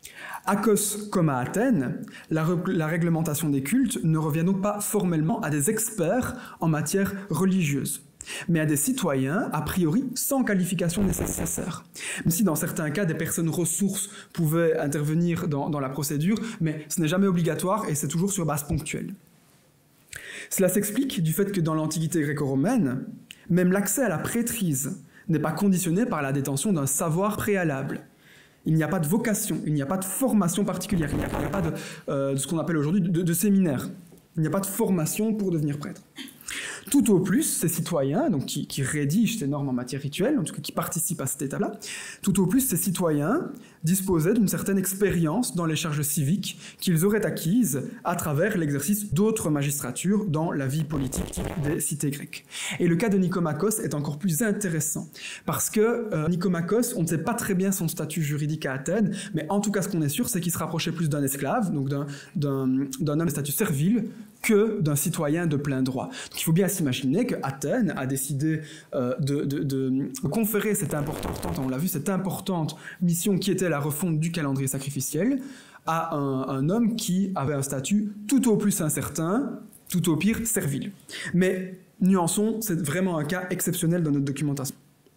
À Kos comme à Athènes, la, la réglementation des cultes ne revient donc pas formellement à des experts en matière religieuse, mais à des citoyens, a priori, sans qualification nécessaire. Même si dans certains cas, des personnes ressources pouvaient intervenir dans, dans la procédure, mais ce n'est jamais obligatoire et c'est toujours sur base ponctuelle. Cela s'explique du fait que dans l'Antiquité gréco-romaine, même l'accès à la prêtrise n'est pas conditionné par la détention d'un savoir préalable. Il n'y a pas de vocation, il n'y a pas de formation particulière, il n'y a, il n'y a pas de, euh, de ce qu'on appelle aujourd'hui de, de séminaire. Il n'y a pas de formation pour devenir prêtre. Tout au plus, ces citoyens, donc qui, qui rédigent ces normes en matière rituelle, en tout cas qui participent à cette étape-là, tout au plus, ces citoyens disposaient d'une certaine expérience dans les charges civiques qu'ils auraient acquises à travers l'exercice d'autres magistratures dans la vie politique des cités grecques. Et le cas de Nicomachos est encore plus intéressant, parce que euh, Nicomachos, on ne sait pas très bien son statut juridique à Athènes, mais en tout cas, ce qu'on est sûr, c'est qu'il se rapprochait plus d'un esclave, donc d'un, d'un, d'un homme de statut servile, que d'un citoyen de plein droit. Donc il faut bien s'imaginer que Athènes a décidé euh, de, de, de conférer cette importante, on l'a vu, cette importante mission qui était la refonte du calendrier sacrificiel à un, un homme qui avait un statut tout au plus incertain, tout au pire servile. Mais nuançons, c'est vraiment un cas exceptionnel dans notre documentation.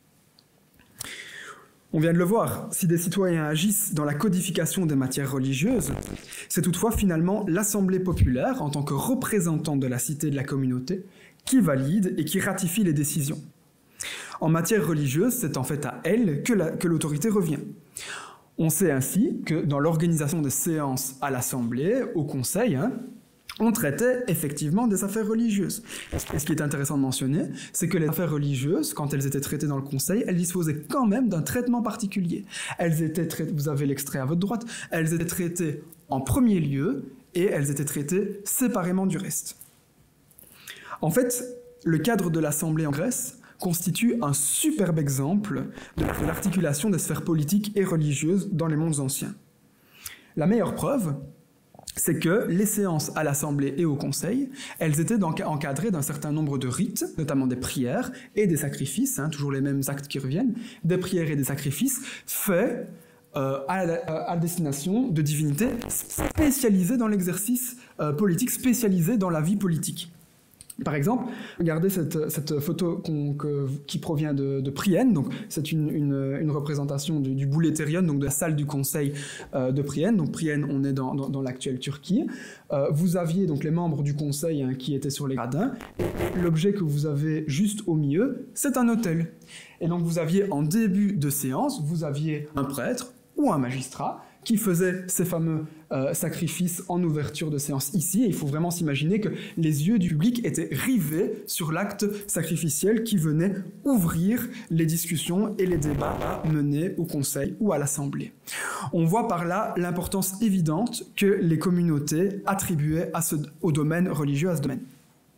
On vient de le voir, si des citoyens agissent dans la codification des matières religieuses, c'est toutefois finalement l'Assemblée populaire, en tant que représentante de la cité et de la communauté, qui valide et qui ratifie les décisions. En matière religieuse, c'est en fait à elle que, la, que l'autorité revient. On sait ainsi que dans l'organisation des séances à l'Assemblée, au Conseil, hein, on traitait effectivement des affaires religieuses. Et ce qui est intéressant de mentionner, c'est que les affaires religieuses, quand elles étaient traitées dans le Conseil, elles disposaient quand même d'un traitement particulier. Elles étaient traitées, vous avez l'extrait à votre droite, elles étaient traitées en premier lieu et elles étaient traitées séparément du reste. En fait, le cadre de l'Assemblée en Grèce constitue un superbe exemple de l'articulation des sphères politiques et religieuses dans les mondes anciens. La meilleure preuve, c'est que les séances à l'Assemblée et au Conseil, elles étaient donc encadrées d'un certain nombre de rites, notamment des prières et des sacrifices, hein, toujours les mêmes actes qui reviennent, des prières et des sacrifices faits euh, à, à, à destination de divinités spécialisées dans l'exercice euh, politique, spécialisées dans la vie politique. Par exemple, regardez cette, cette photo qu'on, que, qui provient de, de Priene, donc c'est une, une, une représentation du, du Boulethérion, donc de la salle du conseil euh, de Priene. Donc Priene, on est dans, dans, dans l'actuelle Turquie. Euh, vous aviez donc les membres du conseil hein, qui étaient sur les gradins. Et l'objet que vous avez juste au milieu, c'est un autel. Et donc vous aviez en début de séance, vous aviez un prêtre ou un magistrat qui faisait ces fameux euh, sacrifices en ouverture de séance ici. Et il faut vraiment s'imaginer que les yeux du public étaient rivés sur l'acte sacrificiel qui venait ouvrir les discussions et les débats menés au Conseil ou à l'Assemblée. On voit par là l'importance évidente que les communautés attribuaient à ce, au domaine religieux, à ce domaine.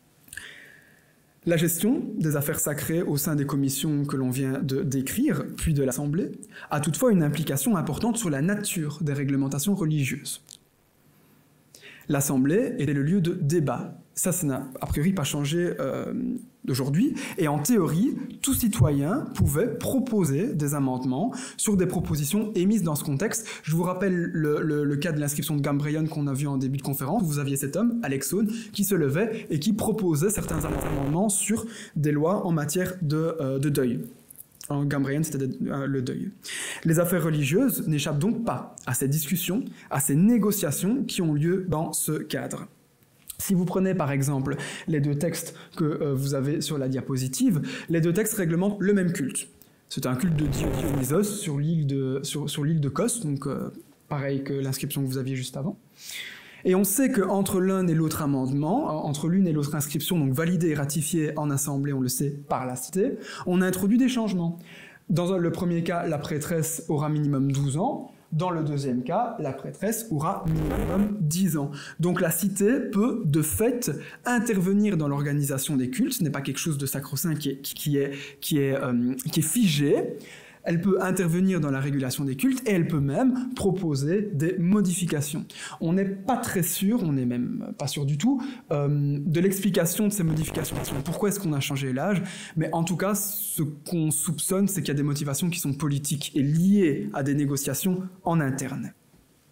La gestion des affaires sacrées au sein des commissions que l'on vient de décrire, puis de l'Assemblée, a toutefois une implication importante sur la nature des réglementations religieuses. L'Assemblée était le lieu de débat. Ça, ça n'a a priori pas changé euh, d'aujourd'hui. Et en théorie, tout citoyen pouvait proposer des amendements sur des propositions émises dans ce contexte. Je vous rappelle le, le, le cas de l'inscription de Gambréon qu'on a vu en début de conférence. Vous aviez cet homme, Alexone, qui se levait et qui proposait certains amendements sur des lois en matière de, euh, de deuil. En Gambréon, c'était le deuil. Les affaires religieuses n'échappent donc pas à ces discussions, à ces négociations qui ont lieu dans ce cadre. Si vous prenez par exemple les deux textes que euh, vous avez sur la diapositive, les deux textes réglementent le même culte. C'est un culte de Dionysos sur l'île de, sur, sur l'île de Kos, donc euh, pareil que l'inscription que vous aviez juste avant. Et on sait qu'entre l'un et l'autre amendement, entre l'une et l'autre inscription, donc validée et ratifiée en assemblée, on le sait, par la cité, on a introduit des changements. Dans le premier cas, la prêtresse aura minimum douze ans. Dans le deuxième cas, la prêtresse aura minimum dix ans. Donc la cité peut, de fait, intervenir dans l'organisation des cultes. Ce n'est pas quelque chose de sacro-saint qui est, qui est, qui est, euh, qui est figé. Elle peut intervenir dans la régulation des cultes et elle peut même proposer des modifications. On n'est pas très sûr, on n'est même pas sûr du tout, euh, de l'explication de ces modifications. Pourquoi est-ce qu'on a changé l'âge? Mais en tout cas, ce qu'on soupçonne, c'est qu'il y a des motivations qui sont politiques et liées à des négociations en interne.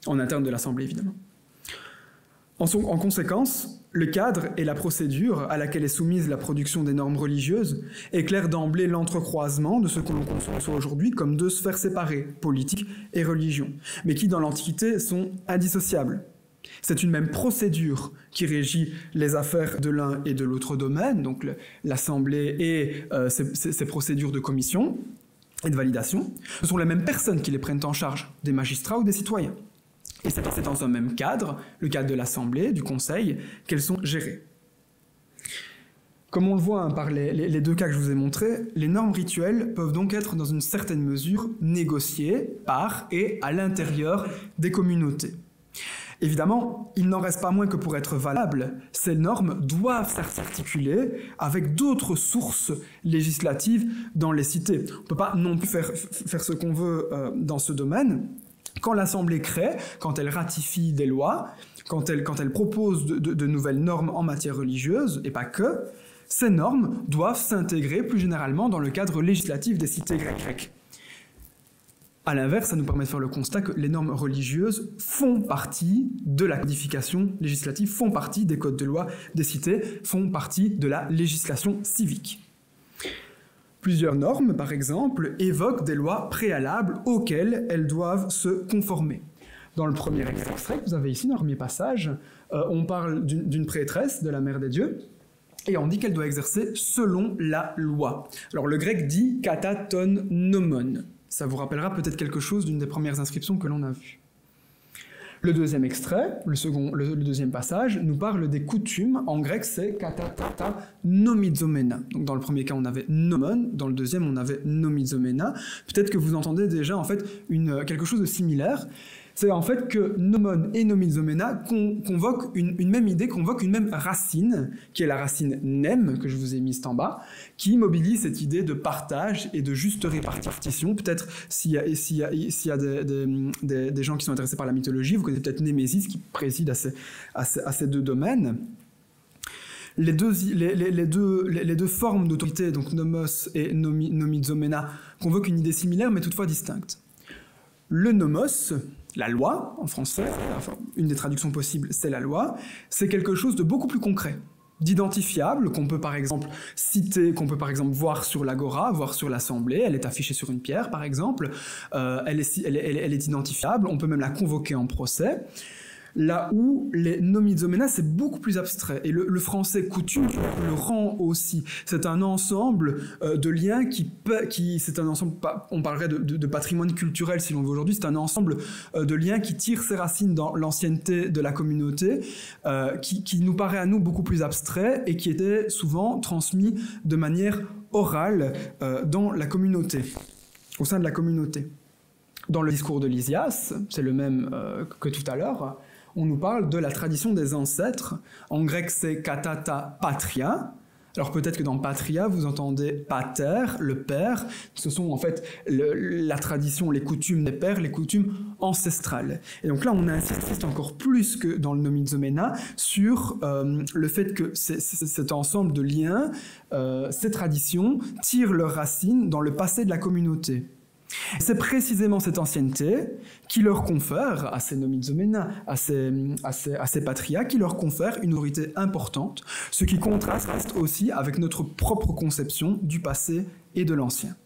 en interne de l'Assemblée évidemment. En, son, en conséquence, le cadre et la procédure à laquelle est soumise la production des normes religieuses éclairent d'emblée l'entrecroisement de ce que l'on conçoit aujourd'hui comme deux sphères séparées, politique et religion, mais qui dans l'Antiquité sont indissociables. C'est une même procédure qui régit les affaires de l'un et de l'autre domaine, donc l'Assemblée et euh, ses, ses, ses procédures de commission et de validation. Ce sont les mêmes personnes qui les prennent en charge, des magistrats ou des citoyens. Et c'est dans un même cadre, le cadre de l'Assemblée, du Conseil, qu'elles sont gérées. Comme on le voit hein, par les, les, les deux cas que je vous ai montrés, les normes rituelles peuvent donc être dans une certaine mesure négociées par et à l'intérieur des communautés. Évidemment, il n'en reste pas moins que pour être valables, ces normes doivent s'articuler avec d'autres sources législatives dans les cités. On ne peut pas non plus faire, faire ce qu'on veut euh, dans ce domaine. Quand l'Assemblée crée, quand elle ratifie des lois, quand elle, quand elle propose de, de, de nouvelles normes en matière religieuse, et pas que, ces normes doivent s'intégrer plus généralement dans le cadre législatif des cités grecques. À l'inverse, ça nous permet de faire le constat que les normes religieuses font partie de la codification législative, font partie des codes de loi des cités, font partie de la législation civique. Plusieurs normes, par exemple, évoquent des lois préalables auxquelles elles doivent se conformer. Dans le premier extrait que vous avez ici, dans le premier passage, euh, on parle d'une, d'une prêtresse de la Mère des Dieux, et on dit qu'elle doit exercer selon la loi. Alors le grec dit « kata ton nomon ». Ça vous rappellera peut-être quelque chose d'une des premières inscriptions que l'on a vues. Le deuxième extrait, le, second, le, le deuxième passage, nous parle des coutumes. En grec, c'est katatata nomizomena. Donc dans le premier cas, on avait nomon, dans le deuxième, on avait nomizomena. Peut-être que vous entendez déjà en fait une, quelque chose de similaire. C'est en fait que nomon et nomizomena con, convoquent une, une même idée, convoquent une même racine, qui est la racine nem, que je vous ai mise en bas, qui mobilise cette idée de partage et de juste répartition. Peut-être s'il y a, s'il y a, s'il y a des, des, des, des gens qui sont intéressés par la mythologie, vous connaissez peut-être Némésis qui préside à ces, à ces, à ces deux domaines. Les deux, les, les, les deux, les, les deux formes d'autorité, donc nomos et nomi, nomizomena, convoquent une idée similaire mais toutefois distincte. Le nomos, la loi, en français, enfin, une des traductions possibles, c'est la loi, c'est quelque chose de beaucoup plus concret, d'identifiable, qu'on peut par exemple citer, qu'on peut par exemple voir sur l'agora, voir sur l'assemblée, elle est affichée sur une pierre par exemple, euh, elle, est, elle, est, elle est identifiable, on peut même la convoquer en procès. Là où les nomizomena, c'est beaucoup plus abstrait. Et le, le français coutume le rend aussi. C'est un ensemble euh, de liens qui... qui c'est un ensemble, on parlerait de, de, de patrimoine culturel si l'on veut aujourd'hui, c'est un ensemble euh, de liens qui tire ses racines dans l'ancienneté de la communauté, euh, qui, qui nous paraît à nous beaucoup plus abstrait et qui était souvent transmis de manière orale euh, dans la communauté, au sein de la communauté. Dans le discours de Lysias, c'est le même euh, que tout à l'heure, on nous parle de la tradition des ancêtres. En grec, c'est katata patria. Alors peut-être que dans patria, vous entendez pater, le père. Ce sont en fait le, la tradition, les coutumes des pères, les coutumes ancestrales. Et donc là, on insiste encore plus que dans le nomizomena sur euh, le fait que c'est, c'est, cet ensemble de liens, euh, ces traditions, tirent leurs racines dans le passé de la communauté. C'est précisément cette ancienneté qui leur confère, à ces nomizomena, à ces, à ces, à ces patrias, qui leur confère une autorité importante, ce qui contraste aussi avec notre propre conception du passé et de l'ancien.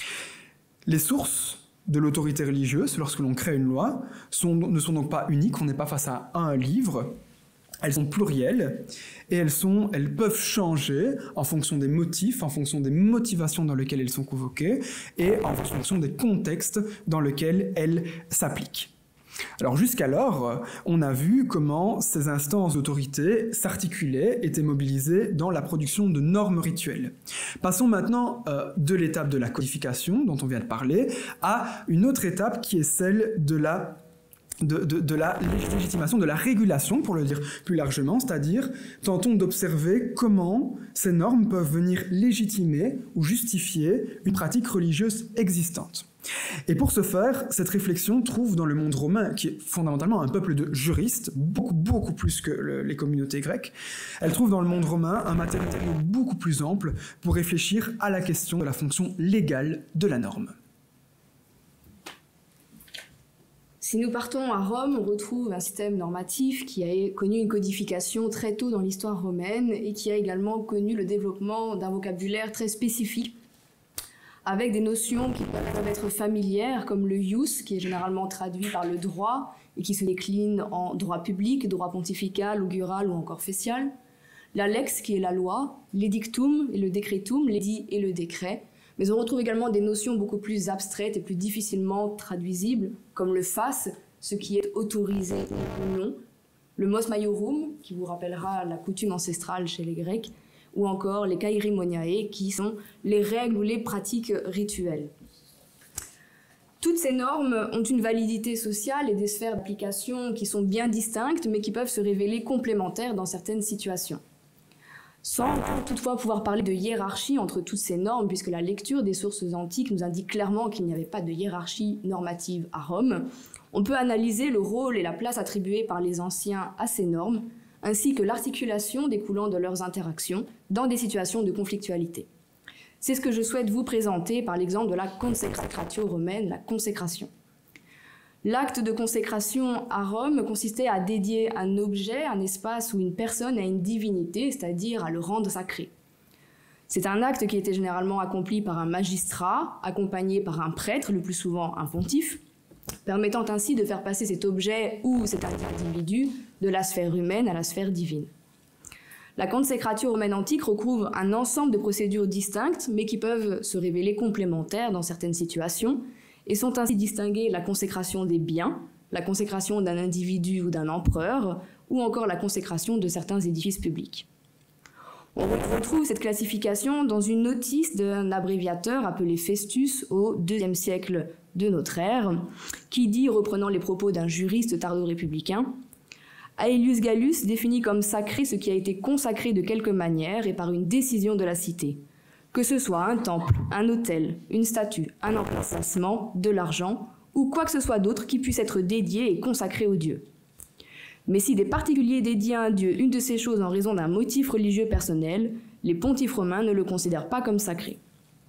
Les sources de l'autorité religieuse, lorsque l'on crée une loi, sont, ne sont donc pas uniques, on n'est pas face à un livre. Elles sont plurielles et elles, sont, elles peuvent changer en fonction des motifs, en fonction des motivations dans lesquelles elles sont convoquées et en fonction des contextes dans lesquels elles s'appliquent. Alors jusqu'alors, on a vu comment ces instances d'autorité s'articulaient, étaient mobilisées dans la production de normes rituelles. Passons maintenant euh, de l'étape de la codification, dont on vient de parler, à une autre étape qui est celle de la De, de, de la légitimation, de la régulation, pour le dire plus largement, c'est-à-dire tentons d'observer comment ces normes peuvent venir légitimer ou justifier une pratique religieuse existante. Et pour ce faire, cette réflexion trouve dans le monde romain, qui est fondamentalement un peuple de juristes, beaucoup, beaucoup plus que le, les communautés grecques, elle trouve dans le monde romain un matériau beaucoup plus ample pour réfléchir à la question de la fonction légale de la norme. Si nous partons à Rome, on retrouve un système normatif qui a connu une codification très tôt dans l'histoire romaine et qui a également connu le développement d'un vocabulaire très spécifique, avec des notions qui peuvent être familières, comme le ius, qui est généralement traduit par le droit et qui se décline en droit public, droit pontifical, augural ou encore facial, la lex, qui est la loi, l'édictum et le decretum, l'édit et le décret. Mais on retrouve également des notions beaucoup plus abstraites et plus difficilement traduisibles, comme le fas, ce qui est autorisé ou non, le mos maiorum, qui vous rappellera la coutume ancestrale chez les Grecs, ou encore les kairimoniae, qui sont les règles ou les pratiques rituelles. Toutes ces normes ont une validité sociale et des sphères d'application qui sont bien distinctes, mais qui peuvent se révéler complémentaires dans certaines situations. Sans toutefois pouvoir parler de hiérarchie entre toutes ces normes, puisque la lecture des sources antiques nous indique clairement qu'il n'y avait pas de hiérarchie normative à Rome, on peut analyser le rôle et la place attribués par les anciens à ces normes, ainsi que l'articulation découlant de leurs interactions dans des situations de conflictualité. C'est ce que je souhaite vous présenter par l'exemple de la consecratio romaine, la consécration. L'acte de consécration à Rome consistait à dédier un objet, un espace ou une personne à une divinité, c'est-à-dire à le rendre sacré. C'est un acte qui était généralement accompli par un magistrat, accompagné par un prêtre, le plus souvent un pontife, permettant ainsi de faire passer cet objet ou cet individu de la sphère humaine à la sphère divine. La consécratio romaine antique recouvre un ensemble de procédures distinctes, mais qui peuvent se révéler complémentaires dans certaines situations, et sont ainsi distinguées la consécration des biens, la consécration d'un individu ou d'un empereur, ou encore la consécration de certains édifices publics. On retrouve cette classification dans une notice d'un abréviateur appelé Festus au deuxième siècle de notre ère, qui dit, reprenant les propos d'un juriste tardo-républicain, « Aelius Gallus définit comme sacré ce qui a été consacré de quelque manière et par une décision de la cité, que ce soit un temple, un autel, une statue, un emplacement, de l'argent, ou quoi que ce soit d'autre qui puisse être dédié et consacré au Dieu. Mais si des particuliers dédient à un Dieu une de ces choses en raison d'un motif religieux personnel, les pontifes romains ne le considèrent pas comme sacré. »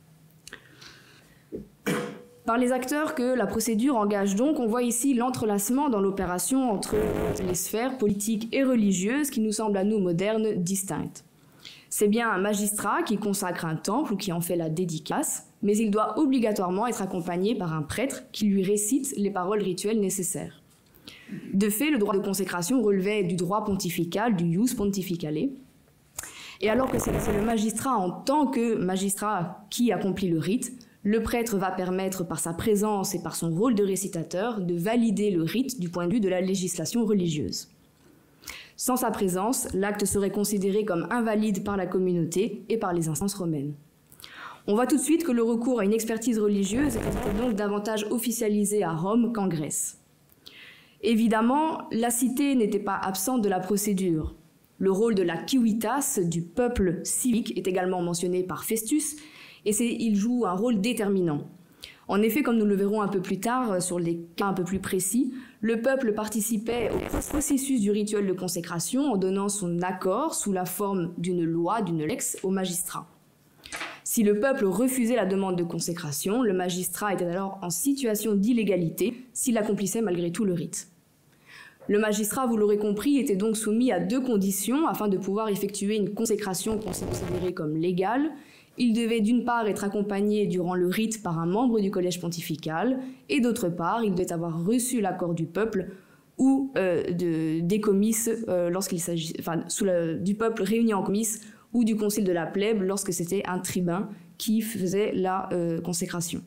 Par les acteurs que la procédure engage donc, on voit ici l'entrelacement dans l'opération entre les sphères politiques et religieuses qui nous semblent à nous modernes distinctes. C'est bien un magistrat qui consacre un temple ou qui en fait la dédicace, mais il doit obligatoirement être accompagné par un prêtre qui lui récite les paroles rituelles nécessaires. De fait, le droit de consécration relevait du droit pontifical, du ius pontificale, et alors que c'est le magistrat en tant que magistrat qui accomplit le rite, le prêtre va permettre par sa présence et par son rôle de récitateur de valider le rite du point de vue de la législation religieuse. Sans sa présence, l'acte serait considéré comme invalide par la communauté et par les instances romaines. On voit tout de suite que le recours à une expertise religieuse était donc davantage officialisé à Rome qu'en Grèce. Évidemment, la cité n'était pas absente de la procédure. Le rôle de la civitas, du peuple civique, est également mentionné par Festus, et il joue un rôle déterminant. En effet, comme nous le verrons un peu plus tard, sur les cas un peu plus précis, le peuple participait au processus du rituel de consécration en donnant son accord sous la forme d'une loi, d'une lex, au magistrat. Si le peuple refusait la demande de consécration, le magistrat était alors en situation d'illégalité s'il accomplissait malgré tout le rite. Le magistrat, vous l'aurez compris, était donc soumis à deux conditions afin de pouvoir effectuer une consécration considérée comme légale. Il devait d'une part être accompagné durant le rite par un membre du collège pontifical et d'autre part, il devait avoir reçu l'accord du peuple ou euh, de, des comices euh, lorsqu'il s'agit, enfin, sous la, du peuple réuni en comice ou du concile de la plèbe lorsque c'était un tribun qui faisait la euh, consécration.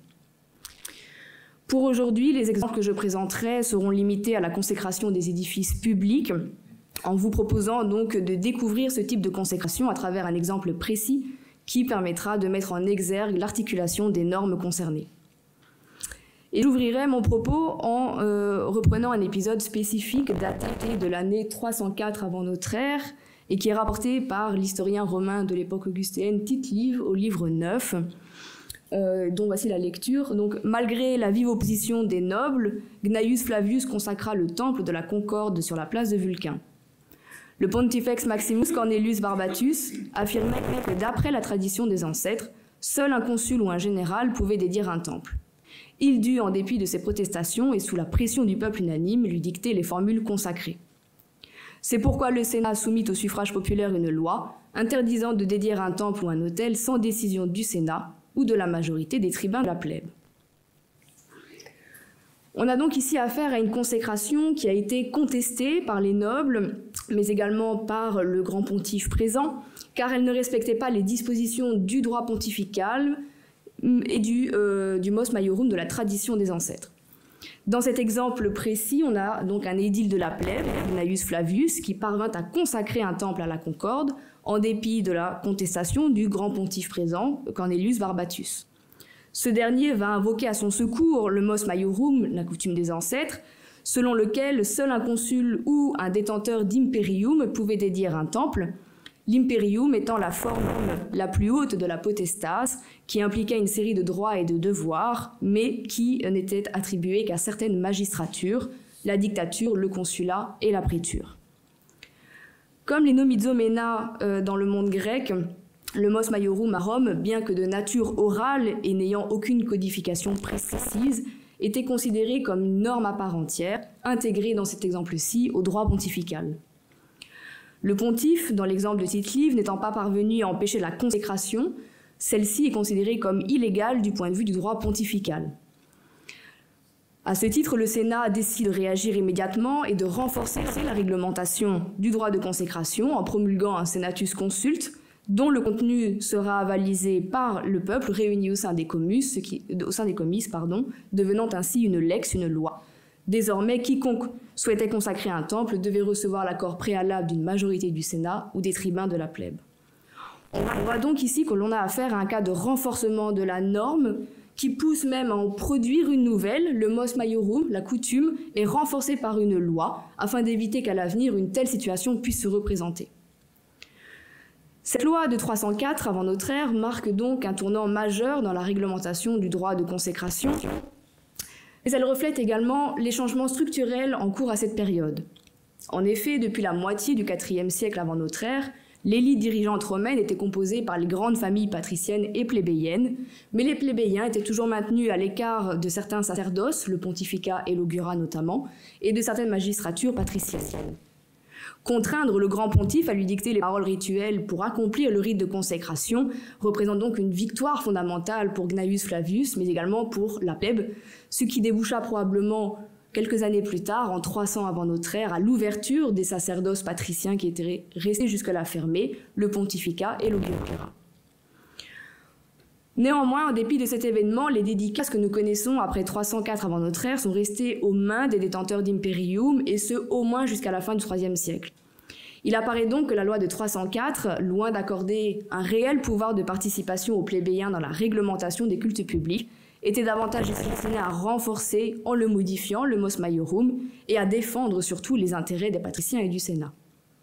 Pour aujourd'hui, les exemples que je présenterai seront limités à la consécration des édifices publics, en vous proposant donc de découvrir ce type de consécration à travers un exemple précis qui permettra de mettre en exergue l'articulation des normes concernées. Et j'ouvrirai mon propos en euh, reprenant un épisode spécifique daté de l'année trois cent quatre avant notre ère et qui est rapporté par l'historien romain de l'époque augustéenne Tite-Live au livre neuf, euh, dont voici la lecture. Donc, malgré la vive opposition des nobles, Gnaeus Flavius consacra le temple de la Concorde sur la place de Vulcain. Le Pontifex Maximus Cornelius Barbatus affirmait que d'après la tradition des ancêtres, seul un consul ou un général pouvait dédier un temple. il dut, en dépit de ses protestations et sous la pression du peuple unanime, lui dicter les formules consacrées. C'est pourquoi le Sénat soumit au suffrage populaire une loi interdisant de dédier un temple ou un autel sans décision du Sénat ou de la majorité des tribuns de la plèbe. On a donc ici affaire à une consécration qui a été contestée par les nobles, mais également par le grand pontife présent, car elle ne respectait pas les dispositions du droit pontifical et du, euh, du mos maiorum, de la tradition des ancêtres. Dans cet exemple précis, on a donc un édile de la plèbe, Gnaeus Flavius, qui parvint à consacrer un temple à la Concorde, en dépit de la contestation du grand pontife présent, Cornelius Barbatus. Ce dernier va invoquer à son secours le mos maiorum, la coutume des ancêtres, selon lequel seul un consul ou un détenteur d'imperium pouvait dédier un temple, l'imperium étant la forme la plus haute de la potestas, qui impliquait une série de droits et de devoirs, mais qui n'était attribuée qu'à certaines magistratures, la dictature, le consulat et la préture. Comme les nomizomena euh, dans le monde grec, le mos maiorum à Rome, bien que de nature orale et n'ayant aucune codification précise, était considéré comme une norme à part entière, intégrée dans cet exemple-ci au droit pontifical. Le pontife, dans l'exemple de Tite-Live, n'étant pas parvenu à empêcher la consécration, celle-ci est considérée comme illégale du point de vue du droit pontifical. À ce titre, le Sénat décide de réagir immédiatement et de renforcer la réglementation du droit de consécration en promulguant un Senatus Consulte, dont le contenu sera avalisé par le peuple réuni au sein des comices, ce qui, au sein des comices, pardon, devenant ainsi une lex, une loi. Désormais, quiconque souhaitait consacrer un temple devait recevoir l'accord préalable d'une majorité du Sénat ou des tribuns de la plèbe. On voit donc ici que l'on a affaire à un cas de renforcement de la norme qui pousse même à en produire une nouvelle. Le mos maiorum, la coutume, est renforcée par une loi afin d'éviter qu'à l'avenir une telle situation puisse se représenter. Cette loi de trois cent quatre avant notre ère marque donc un tournant majeur dans la réglementation du droit de consécration, mais elle reflète également les changements structurels en cours à cette période. En effet, depuis la moitié du quatrième siècle avant notre ère, l'élite dirigeante romaine était composée par les grandes familles patriciennes et plébéiennes, mais les plébéiens étaient toujours maintenus à l'écart de certains sacerdoces, le pontificat et l'augurat notamment, et de certaines magistratures patriciennes. Contraindre le grand pontife à lui dicter les paroles rituelles pour accomplir le rite de consécration représente donc une victoire fondamentale pour Gnaeus Flavius, mais également pour la plèbe, ce qui déboucha probablement quelques années plus tard, en trois cents avant notre ère, à l'ouverture des sacerdoces patriciens qui étaient restés jusque-là fermés, le pontificat et l'augurat. Néanmoins, en dépit de cet événement, les dédicaces que nous connaissons après trois cent quatre avant notre ère sont restées aux mains des détenteurs d'imperium, et ce, au moins jusqu'à la fin du troisième siècle. Il apparaît donc que la loi de trois cent quatre, loin d'accorder un réel pouvoir de participation aux plébéiens dans la réglementation des cultes publics, était davantage destinée à renforcer, en le modifiant, le mos maiorum, et à défendre surtout les intérêts des patriciens et du Sénat.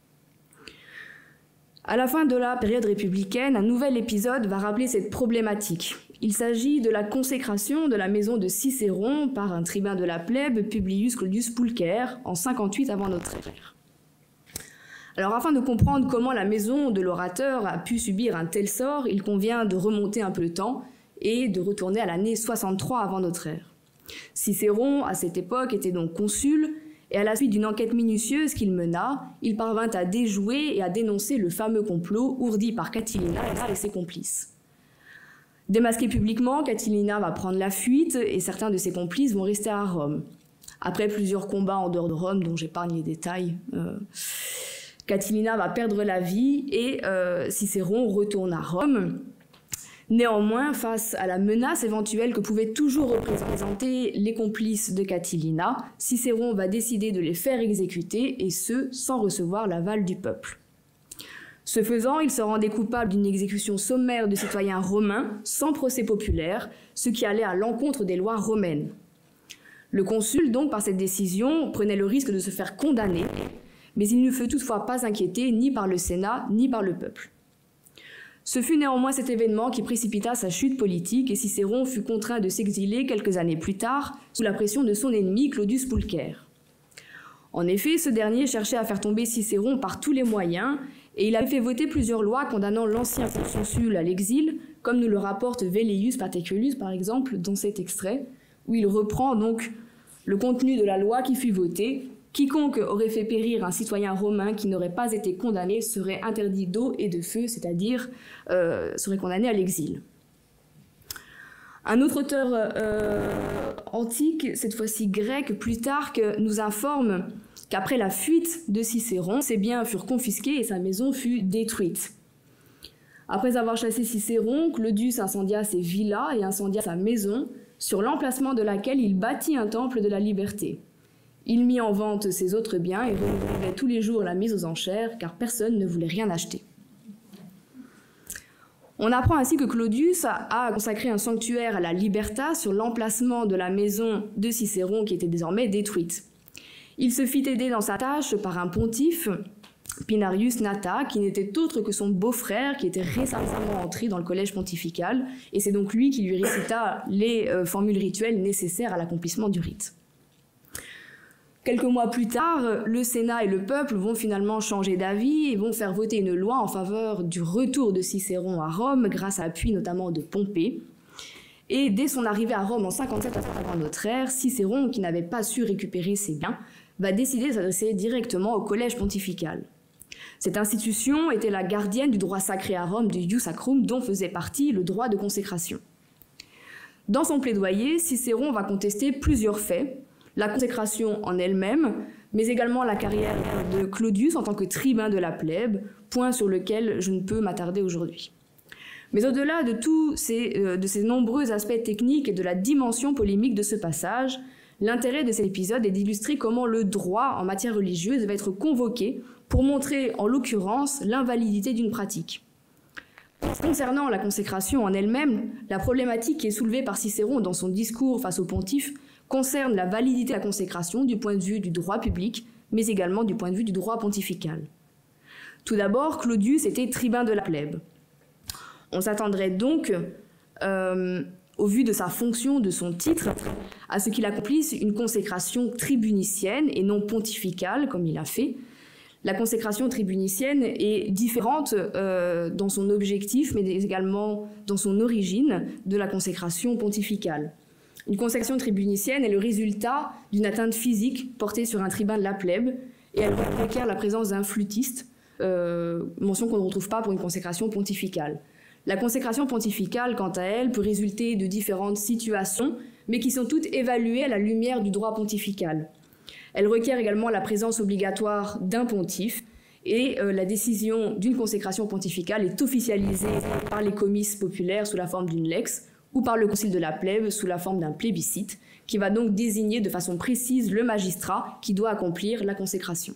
À la fin de la période républicaine, un nouvel épisode va rappeler cette problématique. Il s'agit de la consécration de la maison de Cicéron par un tribun de la plèbe, Publius Clodius Pulcher, en cinquante-huit avant notre ère. Alors, afin de comprendre comment la maison de l'orateur a pu subir un tel sort, il convient de remonter un peu le temps et de retourner à l'année soixante-trois avant notre ère. Cicéron, à cette époque, était donc consul, et à la suite d'une enquête minutieuse qu'il mena, il parvint à déjouer et à dénoncer le fameux complot ourdi par Catilina et ses complices. Démasqué publiquement, Catilina va prendre la fuite et certains de ses complices vont rester à Rome. Après plusieurs combats en dehors de Rome, dont j'épargne les détails, euh, Catilina va perdre la vie et euh, Cicéron retourne à Rome. Néanmoins, face à la menace éventuelle que pouvaient toujours représenter les complices de Catilina, Cicéron va décider de les faire exécuter, et ce, sans recevoir l'aval du peuple. Ce faisant, il se rendait coupable d'une exécution sommaire de citoyens romains, sans procès populaire, ce qui allait à l'encontre des lois romaines. Le consul, donc, par cette décision, prenait le risque de se faire condamner, mais il ne fut toutefois pas inquiété ni par le Sénat, ni par le peuple. Ce fut néanmoins cet événement qui précipita sa chute politique et Cicéron fut contraint de s'exiler quelques années plus tard sous la pression de son ennemi Clodius Pulcher. En effet, ce dernier cherchait à faire tomber Cicéron par tous les moyens et il avait fait voter plusieurs lois condamnant l'ancien consul à l'exil, comme nous le rapporte Velleius Paterculus par exemple dans cet extrait, où il reprend donc le contenu de la loi qui fut votée. Quiconque aurait fait périr un citoyen romain qui n'aurait pas été condamné serait interdit d'eau et de feu, c'est-à-dire euh, serait condamné à l'exil. Un autre auteur euh, antique, cette fois-ci grec, Plutarque, nous informe qu'après la fuite de Cicéron, ses biens furent confisqués et sa maison fut détruite. Après avoir chassé Cicéron, Claudius incendia ses villas et incendia sa maison, sur l'emplacement de laquelle il bâtit un temple de la liberté. Il mit en vente ses autres biens et renouvelait tous les jours la mise aux enchères, car personne ne voulait rien acheter. On apprend ainsi que Claudius a consacré un sanctuaire à la Liberta sur l'emplacement de la maison de Cicéron qui était désormais détruite. Il se fit aider dans sa tâche par un pontife, Pinarius Nata, qui n'était autre que son beau-frère qui était récemment entré dans le collège pontifical, et c'est donc lui qui lui récita les euh, formules rituelles nécessaires à l'accomplissement du rite. Quelques mois plus tard, le Sénat et le peuple vont finalement changer d'avis et vont faire voter une loi en faveur du retour de Cicéron à Rome, grâce à l'appui notamment de Pompée. Et dès son arrivée à Rome en cinquante-sept avant notre ère, Cicéron, qui n'avait pas su récupérer ses biens, va décider de s'adresser directement au collège pontifical. Cette institution était la gardienne du droit sacré à Rome, du ius sacrum, dont faisait partie le droit de consécration. Dans son plaidoyer, Cicéron va contester plusieurs faits, la consécration en elle-même, mais également la carrière de Claudius en tant que tribun de la plèbe, point sur lequel je ne peux m'attarder aujourd'hui. Mais au-delà de tous ces, euh, de ces nombreux aspects techniques et de la dimension polémique de ce passage, l'intérêt de cet épisode est d'illustrer comment le droit en matière religieuse va être convoqué pour montrer en l'occurrence l'invalidité d'une pratique. Concernant la consécration en elle-même, la problématique qui est soulevée par Cicéron dans son discours face au pontife concerne la validité de la consécration du point de vue du droit public, mais également du point de vue du droit pontifical. Tout d'abord, Claudius était tribun de la plèbe. On s'attendrait donc, euh, au vu de sa fonction, de son titre, à ce qu'il accomplisse une consécration tribunicienne et non pontificale, comme il a fait. La consécration tribunicienne est différente euh, dans son objectif, mais également dans son origine, de la consécration pontificale. Une consécration tribunicienne est le résultat d'une atteinte physique portée sur un tribun de la plèbe, et elle requiert la présence d'un flûtiste, euh, mention qu'on ne retrouve pas pour une consécration pontificale. La consécration pontificale, quant à elle, peut résulter de différentes situations, mais qui sont toutes évaluées à la lumière du droit pontifical. Elle requiert également la présence obligatoire d'un pontife, et euh, la décision d'une consécration pontificale est officialisée par les comices populaires sous la forme d'une lex, ou par le concile de la plèbe sous la forme d'un plébiscite, qui va donc désigner de façon précise le magistrat qui doit accomplir la consécration.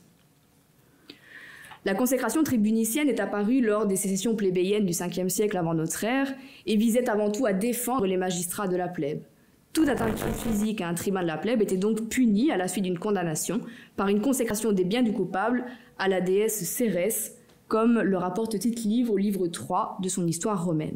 La consécration tribunicienne est apparue lors des sécessions plébéiennes du cinquième siècle avant notre ère et visait avant tout à défendre les magistrats de la plèbe. Toute atteinte physique à un tribun de la plèbe était donc punie à la suite d'une condamnation par une consécration des biens du coupable à la déesse Cérès, comme le rapporte Tite-Livre au livre trois de son histoire romaine.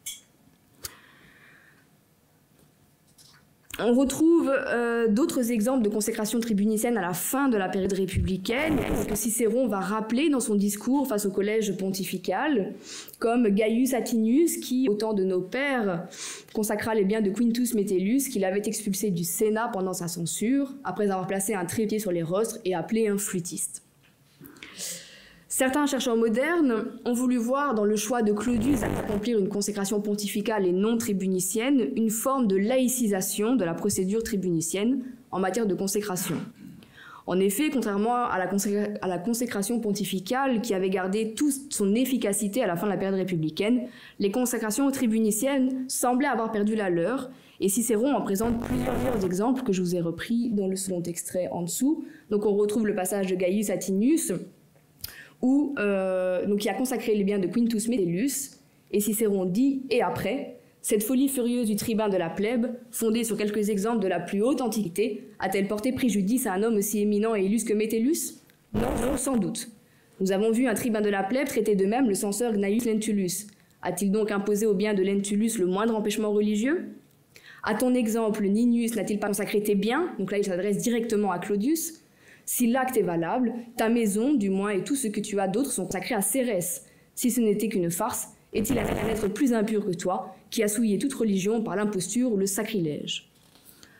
On retrouve euh, d'autres exemples de consécration tribunicienne à la fin de la période républicaine, que Cicéron va rappeler dans son discours face au collège pontifical, comme Gaius Atinius, qui, au temps de nos pères, consacra les biens de Quintus Metellus, qu'il avait expulsé du Sénat pendant sa censure, après avoir placé un trépied sur les rostres et appelé un flûtiste. Certains chercheurs modernes ont voulu voir dans le choix de Claudius d'accomplir une consécration pontificale et non tribunicienne une forme de laïcisation de la procédure tribunicienne en matière de consécration. En effet, contrairement à la, consécra- à la consécration pontificale qui avait gardé toute son efficacité à la fin de la période républicaine, les consécrations tribuniciennes semblaient avoir perdu la leur, et Cicéron en présente plusieurs exemples que je vous ai repris dans le second extrait en dessous. Donc on retrouve le passage de Gaius Atinius, où, euh, donc, qui a consacré les biens de Quintus Metellus, et Cicéron dit « Et après, cette folie furieuse du tribun de la plèbe, fondée sur quelques exemples de la plus haute antiquité, a-t-elle porté préjudice à un homme aussi éminent et illustre que Metellus? Non, non, sans doute. Nous avons vu un tribun de la plèbe traiter de même le censeur Gnaeus Lentulus. A-t-il donc imposé aux biens de Lentulus le moindre empêchement religieux? À ton exemple, Ninius n'a-t-il pas consacré tes biens? Donc là, il s'adresse directement à Claudius. Si l'acte est valable, ta maison, du moins, et tout ce que tu as d'autre sont consacrés à Cérès. Si ce n'était qu'une farce, est-il un être plus impur que toi, qui a souillé toute religion par l'imposture ou le sacrilège?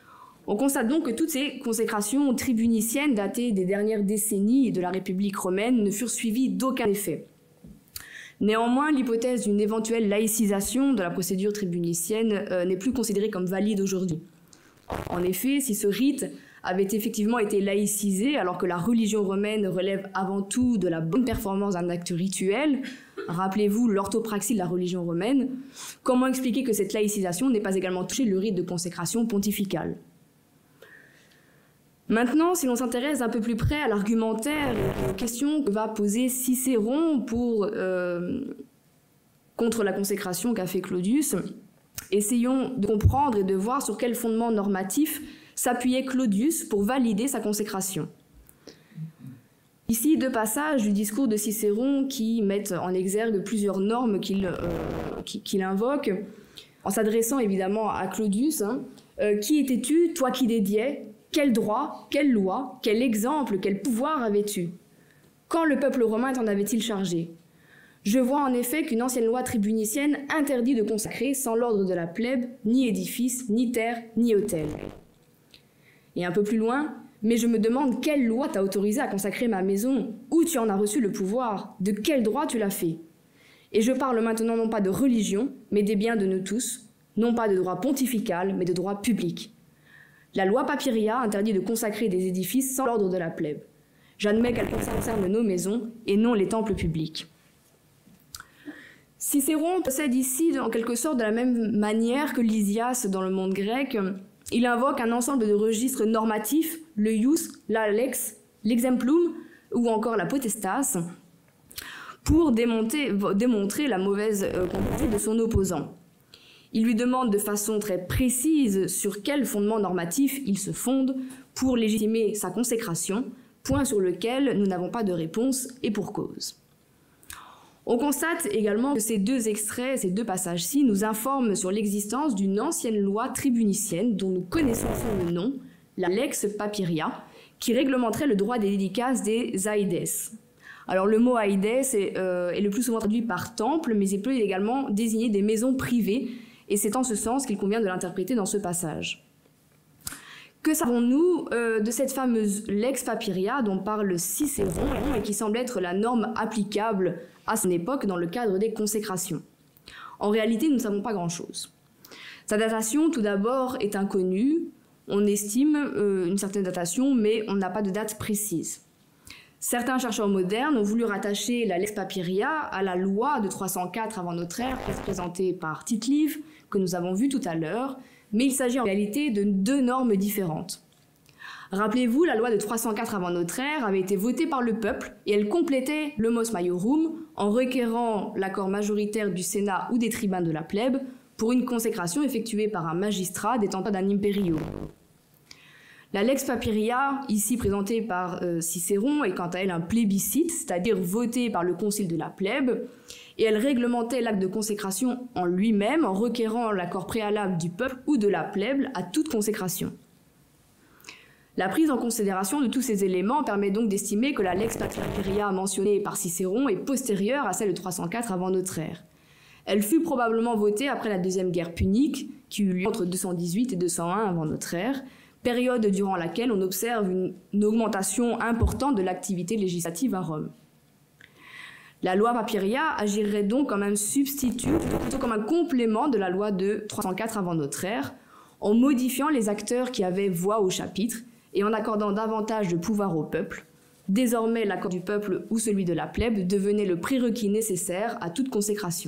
On constate donc que toutes ces consécrations tribuniciennes datées des dernières décennies de la République romaine ne furent suivies d'aucun effet. Néanmoins, l'hypothèse d'une éventuelle laïcisation de la procédure tribunicienne euh, n'est plus considérée comme valide aujourd'hui. En effet, si ce rite avait effectivement été laïcisé alors que la religion romaine relève avant tout de la bonne performance d'un acte rituel, rappelez-vous l'orthopraxie de la religion romaine, comment expliquer que cette laïcisation n'ait pas également touché le rite de consécration pontificale ? Maintenant, si l'on s'intéresse un peu plus près à l'argumentaire et aux questions que va poser Cicéron pour, euh, contre la consécration qu'a fait Claudius, essayons de comprendre et de voir sur quel fondement normatif s'appuyait Claudius pour valider sa consécration. Ici, deux passages du discours de Cicéron qui mettent en exergue plusieurs normes qu'il euh, qu'il invoque, en s'adressant évidemment à Claudius. Hein, euh, « Qui étais-tu, toi qui dédiais ? Quel droit, quelle loi, quel exemple, quel pouvoir avais-tu ? Quand le peuple romain t'en avait-il chargé ? Je vois en effet qu'une ancienne loi tribunicienne interdit de consacrer, sans l'ordre de la plèbe, ni édifice, ni terre, ni autel. » Et un peu plus loin, « Mais je me demande quelle loi t'a autorisé à consacrer ma maison ? Où tu en as reçu le pouvoir ? De quel droit tu l'as fait ? Et je parle maintenant non pas de religion, mais des biens de nous tous, non pas de droit pontifical, mais de droit public. La loi Papiria interdit de consacrer des édifices sans l'ordre de la plèbe. J'admets qu'elle concerne nos maisons et non les temples publics. » Cicéron possède ici, en quelque sorte, de la même manière que Lysias dans le monde grec. Il invoque un ensemble de registres normatifs, le ius, la lex, l'exemplum ou encore la potestas, pour démonter, démontrer la mauvaise conduite de son opposant. Il lui demande de façon très précise sur quel fondement normatif il se fonde pour légitimer sa consécration, point sur lequel nous n'avons pas de réponse et pour cause. On constate également que ces deux extraits, ces deux passages-ci, nous informent sur l'existence d'une ancienne loi tribunicienne dont nous connaissons le nom, la Lex Papiria, qui réglementerait le droit des dédicaces des aides. Alors le mot aides est, euh, est le plus souvent traduit par temple, mais il peut également désigner des maisons privées, et c'est en ce sens qu'il convient de l'interpréter dans ce passage. Que savons-nous euh, de cette fameuse Lex Papiria dont parle Cicéron et qui semble être la norme applicable à son époque dans le cadre des consécrations? En réalité, nous ne savons pas grand-chose. Sa datation, tout d'abord, est inconnue. On estime euh, une certaine datation, mais on n'a pas de date précise. Certains chercheurs modernes ont voulu rattacher la Lex Papiria à la loi de trois cent quatre avant notre ère, présentée par Tite-Live, que nous avons vu tout à l'heure, mais il s'agit en réalité de deux normes différentes. Rappelez-vous, la loi de trois cent quatre avant notre ère avait été votée par le peuple et elle complétait le mos maiorum en requérant l'accord majoritaire du Sénat ou des tribuns de la plèbe pour une consécration effectuée par un magistrat détenteur d'un imperium. La Lex Papiria, ici présentée par euh, Cicéron, est quant à elle un plébiscite, c'est-à-dire votée par le concile de la plèbe, et elle réglementait l'acte de consécration en lui-même en requérant l'accord préalable du peuple ou de la plèbe à toute consécration. La prise en considération de tous ces éléments permet donc d'estimer que la Lex Papiria mentionnée par Cicéron est postérieure à celle de trois cent quatre avant notre ère. Elle fut probablement votée après la deuxième guerre punique, qui eut lieu entre deux cent dix-huit et deux cent un avant notre ère, période durant laquelle on observe une, une augmentation importante de l'activité législative à Rome. La loi Papiria agirait donc comme un substitut, plutôt comme un complément de la loi de trois cent quatre avant notre ère, en modifiant les acteurs qui avaient voix au chapitre et en accordant davantage de pouvoir au peuple. Désormais, l'accord du peuple ou celui de la plèbe devenait le prérequis nécessaire à toute consécration.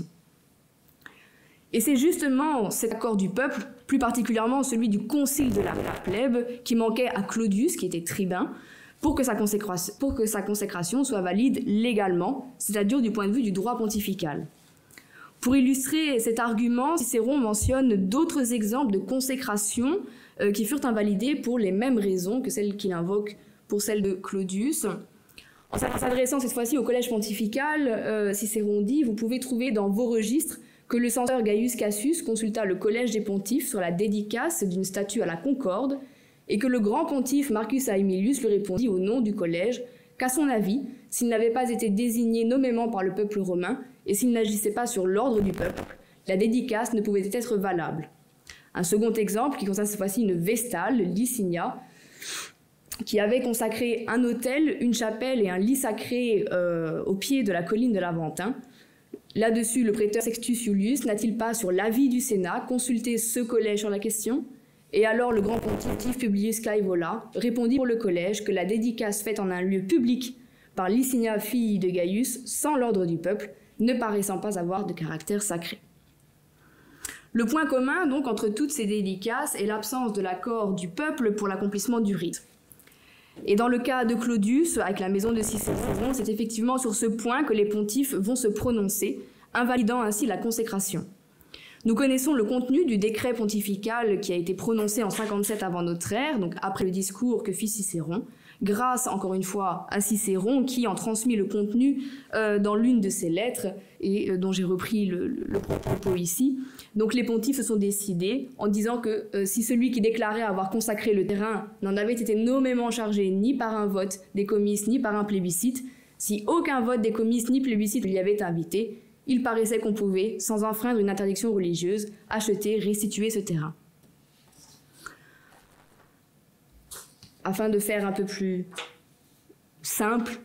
Et c'est justement cet accord du peuple, plus particulièrement celui du concile de la plèbe, qui manquait à Claudius, qui était tribun, pour que sa consécration, pour que sa consécration soit valide légalement, c'est-à-dire du point de vue du droit pontifical. Pour illustrer cet argument, Cicéron mentionne d'autres exemples de consécration euh, qui furent invalidés pour les mêmes raisons que celles qu'il invoque pour celle de Claudius. En s'adressant cette fois-ci au collège pontifical, euh, Cicéron dit « Vous pouvez trouver dans vos registres que le censeur Gaius Cassius consulta le collège des pontifes sur la dédicace d'une statue à la Concorde et que le grand pontife Marcus Aemilius lui répondit au nom du collège qu'à son avis, s'il n'avait pas été désigné nommément par le peuple romain et s'il n'agissait pas sur l'ordre du peuple, la dédicace ne pouvait être valable. Un second exemple qui concerne cette fois-ci une vestale, Licinia, qui avait consacré un autel, une chapelle et un lit sacré euh, au pied de la colline de l'Aventin. Là-dessus, le prêteur Sextus Iulius n'a-t-il pas, sur l'avis du Sénat, consulté ce collège sur la question? Et alors le grand pontife Publius Scaevola répondit pour le collège que la dédicace faite en un lieu public par Licinia, fille de Gaius, sans l'ordre du peuple, ne paraissant pas avoir de caractère sacré. Le point commun donc entre toutes ces dédicaces est l'absence de l'accord du peuple pour l'accomplissement du rite. Et dans le cas de Claudius, avec la maison de Cicéron, c'est effectivement sur ce point que les pontifes vont se prononcer, invalidant ainsi la consécration. Nous connaissons le contenu du décret pontifical qui a été prononcé en cinquante-sept avant notre ère, donc après le discours que fit Cicéron, grâce encore une fois à Cicéron qui en transmit le contenu euh, dans l'une de ses lettres et euh, dont j'ai repris le, le, le propos ici. Donc les pontifes se sont décidés en disant que euh, si celui qui déclarait avoir consacré le terrain n'en avait été nommément chargé ni par un vote des comices ni par un plébiscite, si aucun vote des comices ni plébiscite lui avait invité, il paraissait qu'on pouvait, sans enfreindre une interdiction religieuse, acheter, restituer ce terrain. Afin de faire un peu plus simple,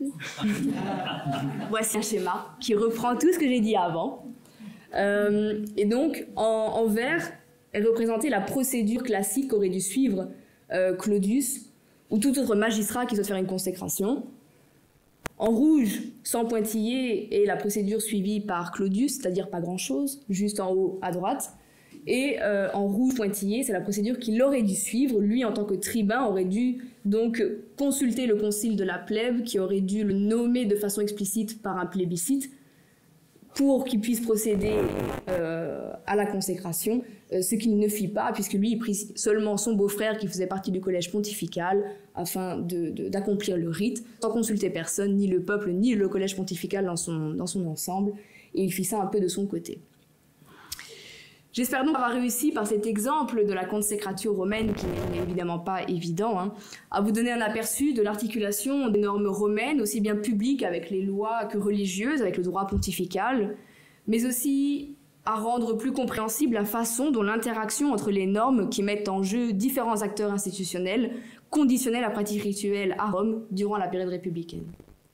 voici un schéma qui reprend tout ce que j'ai dit avant. Euh, et donc, en, en vert, est représentée la procédure classique qu'aurait dû suivre euh, Claudius ou tout autre magistrat qui souhaite faire une consécration. En rouge, sans pointillé, est la procédure suivie par Claudius, c'est-à-dire pas grand-chose, juste en haut à droite. Et euh, en rouge pointillé, c'est la procédure qu'il aurait dû suivre. Lui, en tant que tribun, aurait dû donc consulter le concile de la plèbe, qui aurait dû le nommer de façon explicite par un plébiscite, pour qu'il puisse procéder euh, à la consécration, euh, ce qu'il ne fit pas, puisque lui, il prit seulement son beau-frère, qui faisait partie du collège pontifical, afin de, de, d'accomplir le rite, sans consulter personne, ni le peuple, ni le collège pontifical dans son, dans son ensemble, et il fit ça un peu de son côté. J'espère donc avoir réussi par cet exemple de la consécratio romaine, qui n'est évidemment pas évident, hein, à vous donner un aperçu de l'articulation des normes romaines, aussi bien publiques avec les lois que religieuses, avec le droit pontifical, mais aussi à rendre plus compréhensible la façon dont l'interaction entre les normes qui mettent en jeu différents acteurs institutionnels conditionnait la pratique rituelle à Rome durant la période républicaine.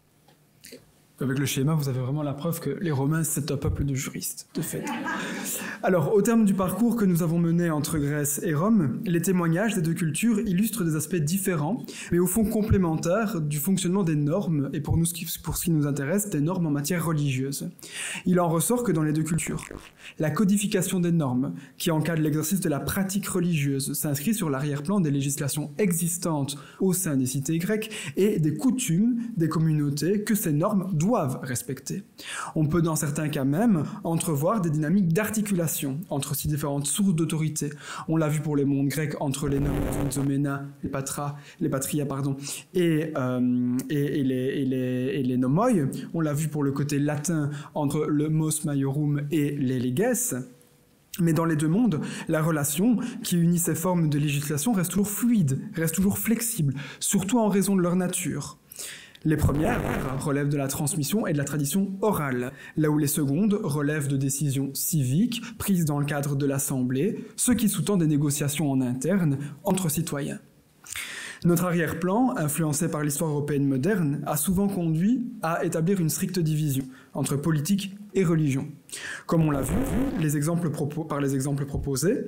Avec le schéma, vous avez vraiment la preuve que les Romains, c'est un peuple de juristes, de fait. Alors, au terme du parcours que nous avons mené entre Grèce et Rome, les témoignages des deux cultures illustrent des aspects différents, mais au fond complémentaires du fonctionnement des normes, et pour nous, pour ce qui nous intéresse, des normes en matière religieuse. Il en ressort que dans les deux cultures, la codification des normes, qui encadre l'exercice de la pratique religieuse, s'inscrit sur l'arrière-plan des législations existantes au sein des cités grecques et des coutumes des communautés que ces normes doivent doivent respecter. On peut dans certains cas même entrevoir des dynamiques d'articulation entre ces différentes sources d'autorité. On l'a vu pour les mondes grecs entre les noms, les zomena, les patras, les patria, pardon, et, euh, et, et, les, et, les, et les nomoi. On l'a vu pour le côté latin entre le mos maiorum et les leges. Mais dans les deux mondes, la relation qui unit ces formes de législation reste toujours fluide, reste toujours flexible, surtout en raison de leur nature. Les premières relèvent de la transmission et de la tradition orale, là où les secondes relèvent de décisions civiques prises dans le cadre de l'Assemblée, ce qui sous-tend des négociations en interne entre citoyens. Notre arrière-plan, influencé par l'histoire européenne moderne, a souvent conduit à établir une stricte division entre politique et religion. Comme on l'a vu les exemples propos- par les exemples proposés,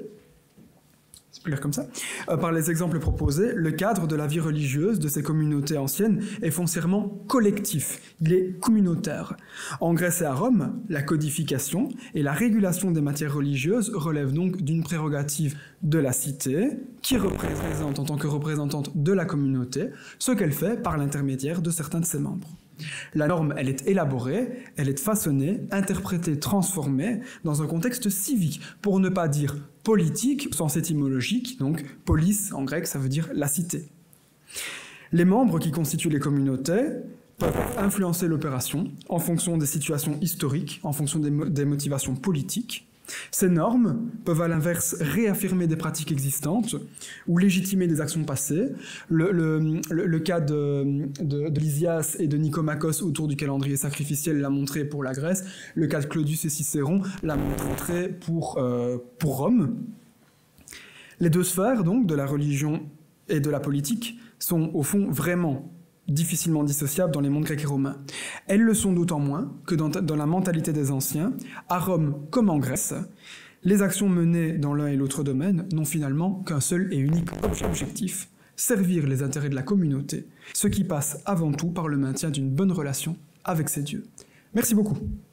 c'est plus clair comme ça. Euh, par les exemples proposés, le cadre de la vie religieuse de ces communautés anciennes est foncièrement collectif, il est communautaire. En Grèce et à Rome, la codification et la régulation des matières religieuses relèvent donc d'une prérogative de la cité, qui représente en tant que représentante de la communauté, ce qu'elle fait par l'intermédiaire de certains de ses membres. La norme, elle est élaborée, elle est façonnée, interprétée, transformée dans un contexte civique, pour ne pas dire politique, au sens étymologique, donc polis en grec, ça veut dire la cité. Les membres qui constituent les communautés peuvent influencer l'opération en fonction des situations historiques, en fonction des, mo- des motivations politiques. Ces normes peuvent à l'inverse réaffirmer des pratiques existantes ou légitimer des actions passées. Le, le, le, le cas de, de, de Lysias et de Nicomachos autour du calendrier sacrificiel l'a montré pour la Grèce. Le cas de Claudius et Cicéron l'a montré pour, euh, pour Rome. Les deux sphères, donc, de la religion et de la politique, sont au fond vraiment difficilement dissociables dans les mondes grecs et romains. Elles le sont d'autant moins que dans, dans la mentalité des anciens, à Rome comme en Grèce, les actions menées dans l'un et l'autre domaine n'ont finalement qu'un seul et unique objectif, servir les intérêts de la communauté, ce qui passe avant tout par le maintien d'une bonne relation avec ses dieux. Merci beaucoup.